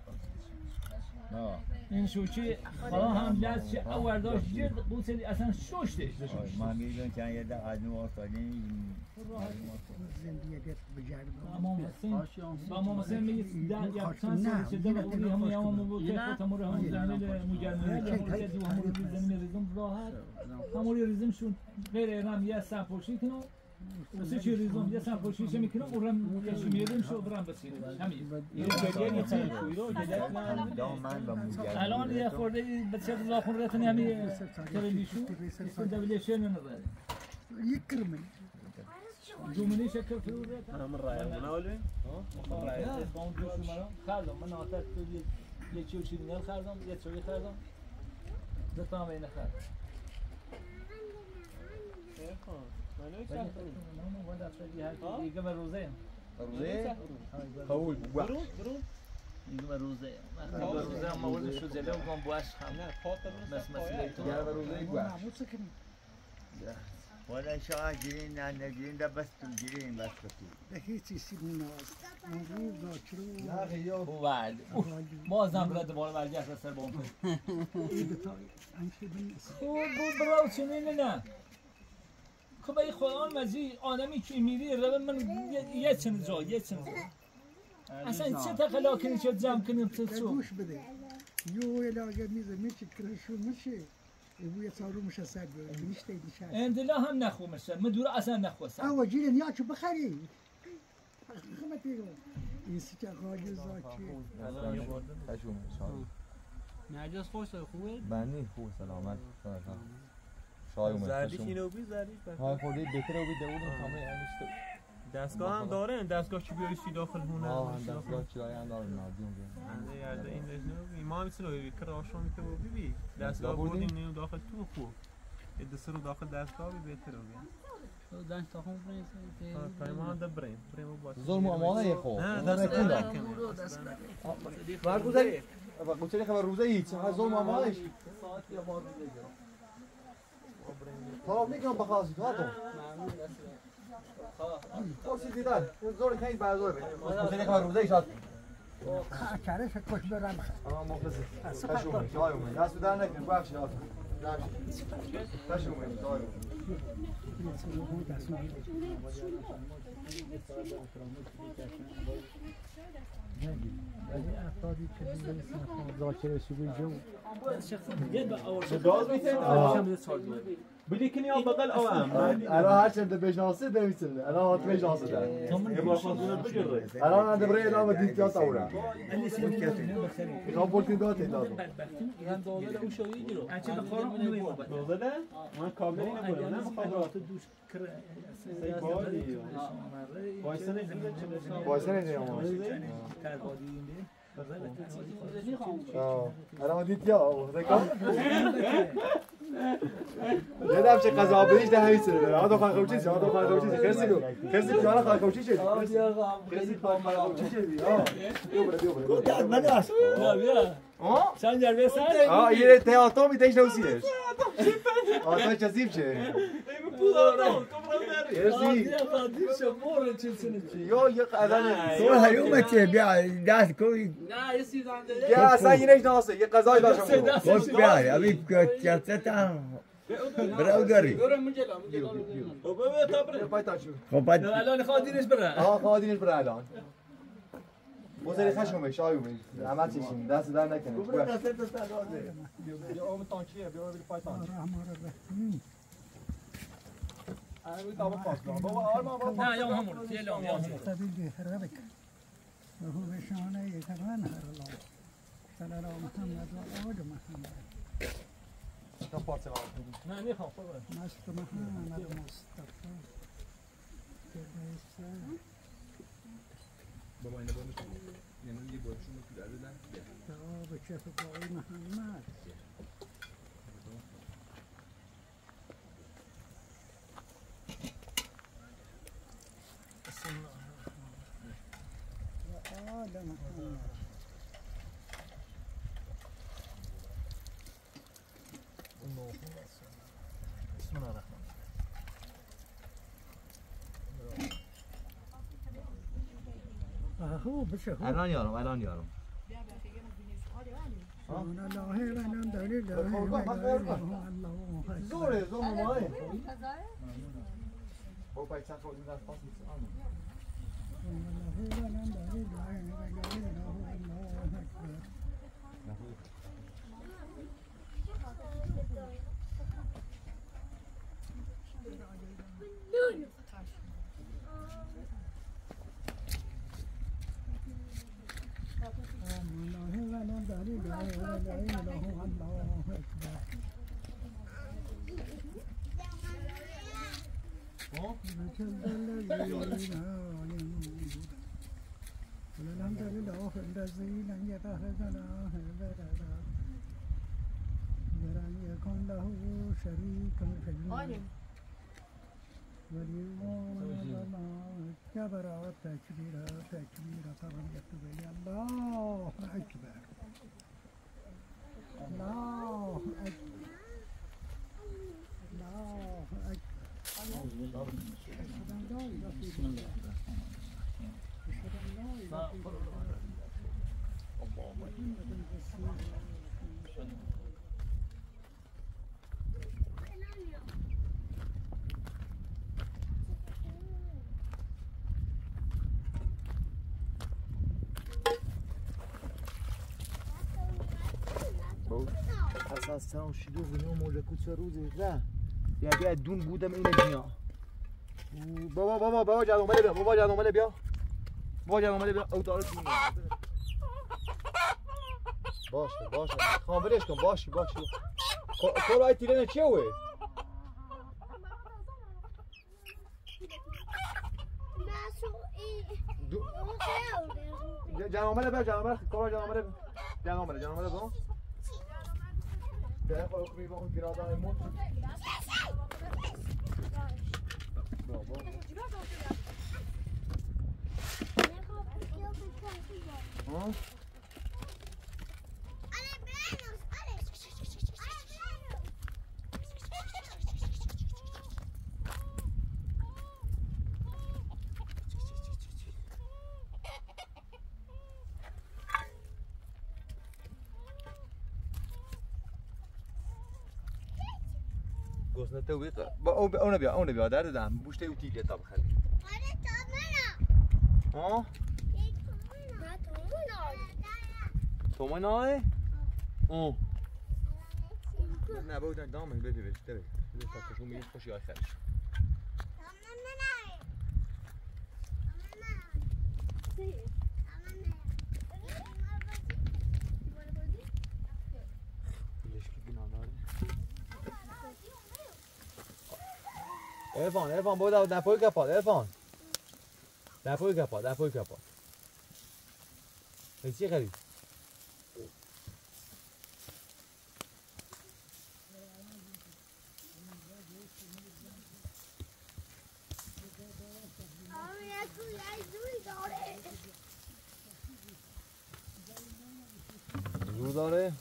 این شوچی خلا هم لات چه اول داشت جد بوسلی اصلا شوشته ما میگن که یه ده ادنو آسانی زندگی بجرد اما مثلا اما مثلا میگه در یک چند سال چه دو اولی هم یا هم بود که خودمون رو هم زمین مجرمه یا هم که دو هم رو زمین ریزم راحت همون ریزم شون غیر ایران یه سپوشی کنم واسه چی ریزم یه سپوشی چه میکنم اونم یه چی میادم شو برام بسید همین یه جایی یه چند کوی رو جدت دامن و مجرمه الان یه خورده بسیار زاخون رتنی همین تبلیشو تبلیشن نره يكرمن جومنی شکل فروده هم رای من اولی رای باند شما رو خردم من آتش تو یه چی و چی دیگر خردم یه چوی خردم دو تا اینه خرد دیگه به روزه روزه قبول بوا دیگه به روزه من به روزه ما ورد شو زله و گم بواش هم نه خاطر بس مسئله تو یا به روزه بوا ولا شاه جرين عندنا جرين ده بس جرين بس كتير هیچی سیمون موضوع ذاکرو نه خیاب بعد بازم رد بالا برگشت سر بام خب برو چنین نه خب ای خدان مزی آدمی که میری رو من یه چند جا یه چند اصلا چه تخلا کنی چه جمع کنیم تو گوش بده یو علاقه میزه میشه کرشو میشه بوی سارو میشه سر بیاره میشته دیشه اندلا هم نخو میشه مدور اصلا نخو سر اوا جیرن یا چو بخری خمت بیرو این سیچه غاجه زاکی خشوم شاید نجاس خوش خوبه بنی خوب سلامت شای اومد زردیش اینو بی زردیش های خورده بهتره و بیده بودم همه انشته دستگاه هم داره دستگاه چی بیاری سی داخل هونه آه دستگاه چیزایی هم داره نادیم بیم انده یرده این داشت ما هم سلو که راشون که بی بی دستگاه بردیم نیو داخل تو خوب یه دسته رو داخل دستگاه بی بهتره بیم دانش تا خون بریم تایم ها ده بریم بریم و باید ظلم و امانه یه خوب نه دست نکنه برگوزاری برگوزاری خبر روزه هیچ ظلم و امانهش طرف میکنم بخواستید ها تو خوشی دیدن زور کنید بعد زور برگوزاری خبر روزه ایشاد کارش کش برم آه مخلصی خشومه شای اومد دست در نکنید بخشی ها خشومه شای ولی افرادی که می‌دونن ذاکره شوی جو گاز میتونه بلی کنی آب بغل او هم الان هر چند بشناسه بمیسونه الان هات بشناسه در الان عند برای ادامه دیدیات اورا میخوام بولتین داتی لازم من داده او شویی گیرو اچه بخورم اونو میمون داده من کابلی نبودم نه میخوام تو دوش کر وایسن اینجا وایسن اینجا الان دیدیا رکام یادم چه قضا بدیش ده هیچ نه آدم خواهد خوچی شد آدم خواهد خوچی شد خرسی رو خرسی پیانه خواهد خوچی شد خرسی خواهد خوچی شد آه بیو بره بیو بره داد من است بیا بیا آه چند جربه سر آه یه تئاتر میتیش نوسیش آه تو چزیم چه خرسی یا یه قضا تو هیومتی بیا دست کوی نه یه سیزنده یا اصلا یه نشناسه یه قضایی داشتم باش بیا ابی کتتا برو داری خب بعد الان خادینش بره آه خادینش بره الان بذاری خشم بهش آیو بهش زحمت چشیم دست در نکنه برو دست تو سراده بیا آب تانکیه بیا بیا پای تانک الرحمن آب پاس بابا آرمان نه یا همون یه لام یا همون تبيدي حربك وهو بشانه يتغنى الله صلى الله محمد وآل محمد نه میخوام خب مست محمد مصطفى بابا اینو بابا یعنی یه بارشون رو در بدن جواب شیخ باقی محمد وآل محمد بسم الله الرحمن اهو بشه الان یارم الان یارم سبحان الله و الحمد لله الله زوره زوره ماه با پای چند روز در پاس نیست آن الحمد لله الذي لم يتخذ له ولدا ولم يكن له شريك في الملك وليوم كبر تكبيرا تكبيرا فلم يكتب الله أكبر الله أكبر الله أكبر بسم الله پس از تمام شیدو بینیم موله کوچه روزه نه بیا بیا دون بودم اینه بیا بابا بابا بابا جان اومده بیا بابا جان اومده بیا بابا جان اومده بیا او داره تو باشه باشه خامرش کن باشه باشه کلای تیرنه چیه وی جان اومده بیا جان اومده کلای جان اومده جان اومده جان اومده بیا ده خود کمی با اون گرادان موت بابا ها گوسنه تو بیا با اون اون بیا اون بیا در دادم بوشته او تیگه تا بخری ها تو من نه اون نه بود دامن بده بده بده بده تا تو میش خوشی آخرش Elfan, Elfan, boda da poi kapot, Elfan. Da poi kapot, da poi kapot. E چی خرید؟ زور داره؟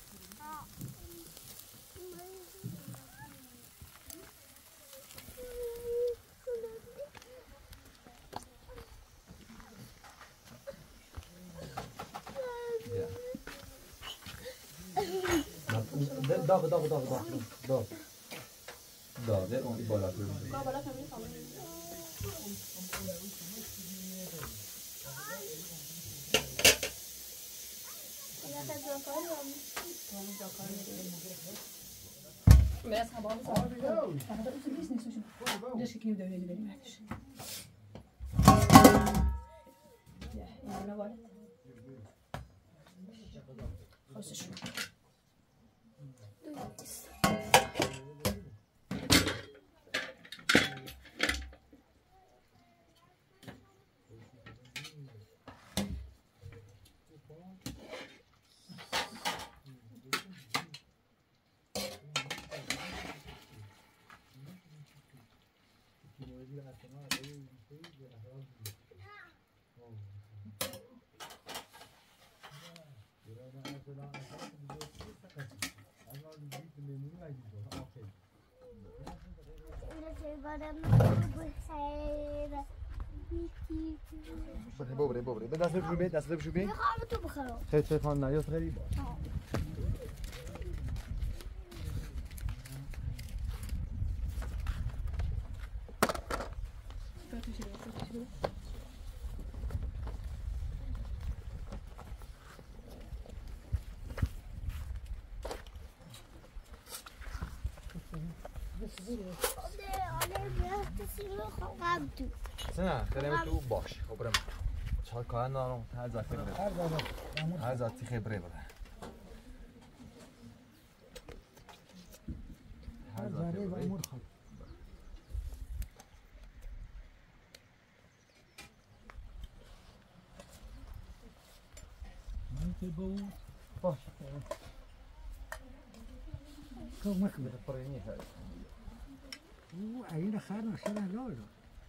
داغ داغ داغ داغ داغ داغ ده اون بالا کنید بالا کنید ببره ببره به دست بشو بید دست بشو بید میخوام تو بخورم خیلی خیلی خانم نیاد خیلی باش نه خیلی تو باش خب برم چهار کار ندارم هر ذاتی بره هر ذاتی خبره بره هر ذاتی بره باش كم مكمل بريني هذا هو عينه خانه سنه لولو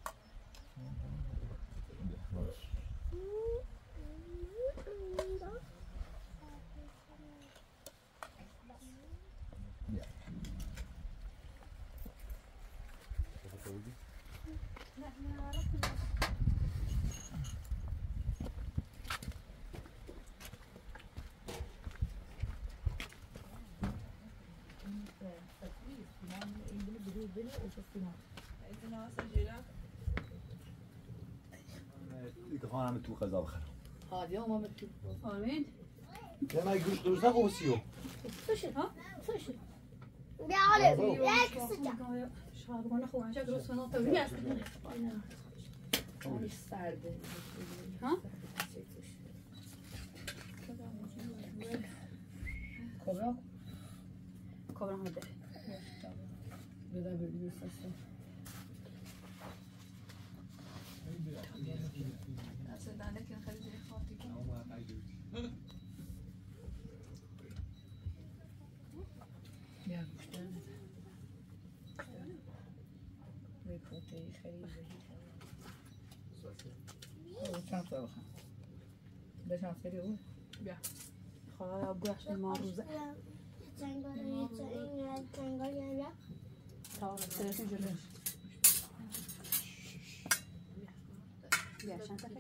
خانم تو غذا بخرم هادی هم آمد تو آمین نه من گوش دوست نخواه سیو سوشی ها سوشی بیا آره یک سجا شادمان خواه چه درست کنم تو نیست آنش سرده ها کبرا کبرا هم ده بده بگیر سست یا گوشت نده به پروتئین خیلی زهید چند تا بخوام بشم سری او بیا خواهی گوشت ما روزه چنگاری چنگاری بیا تا سرسی جلوش بیا چند تا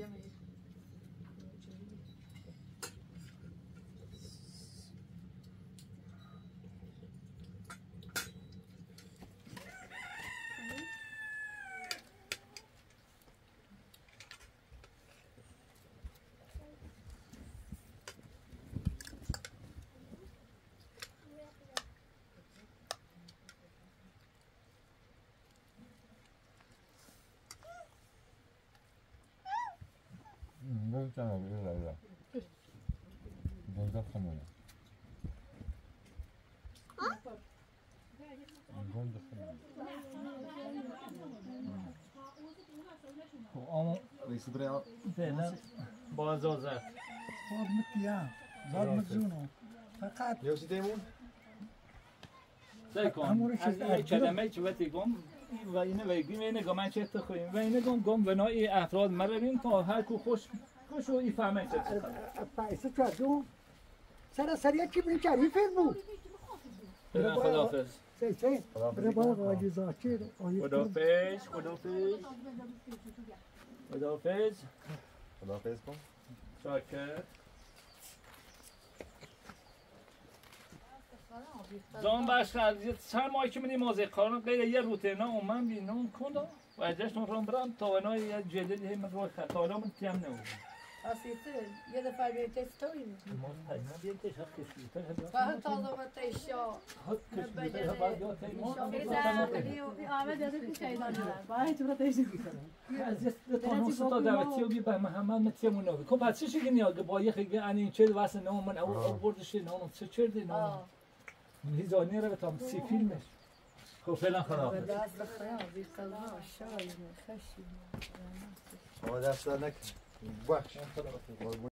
괜찮아, 이거 알아. 뭔가 하면. 어? 뭔가 하면. اما رئیس برای فعلا بازار زد صار متيام صار متزونه فقط یه چی دیمون؟ سعی کن از این کلمه که وقتی گم و اینه ویگیم اینه گم چه تخویم و اینه گم گم بنای افراد مریم تا هر کو خوش خوش و یفهمه چه پایسه چادو سر سریع چی برین چاری فیلمو خداحافظ سی سی برای بالا قاعدی زاکر خداحافظ خداحافظ خداحافظ خداحافظ کن شاکر زان باش از چند ماهی که منی موزه کارن غیر یه روتینا و من بینم کندم و ازش نورم برام تا ونای یه جدید هم روی خطا من تیم نبود Asittir. Ya da farbiyete stoyim. ما پینا بیاد که شب کشیده هست. فهم تازه و تیشا. خود کشیده هست بعد یا تیمون. آمد یادت که شیطان دارن. باید تو را تیشی. از یه تانو ستا دعوتی و بی به محمد متیمون نبود. کم بعد چه شکلی نیاز با یه خیلی انی چه واسه نام من او آوردش نام چه چرده نام. میزانی رو به تام سی فیلمش. خب فعلا خدا. دست خیام بی سلام شاید خشی. آه دست نکن. بخش.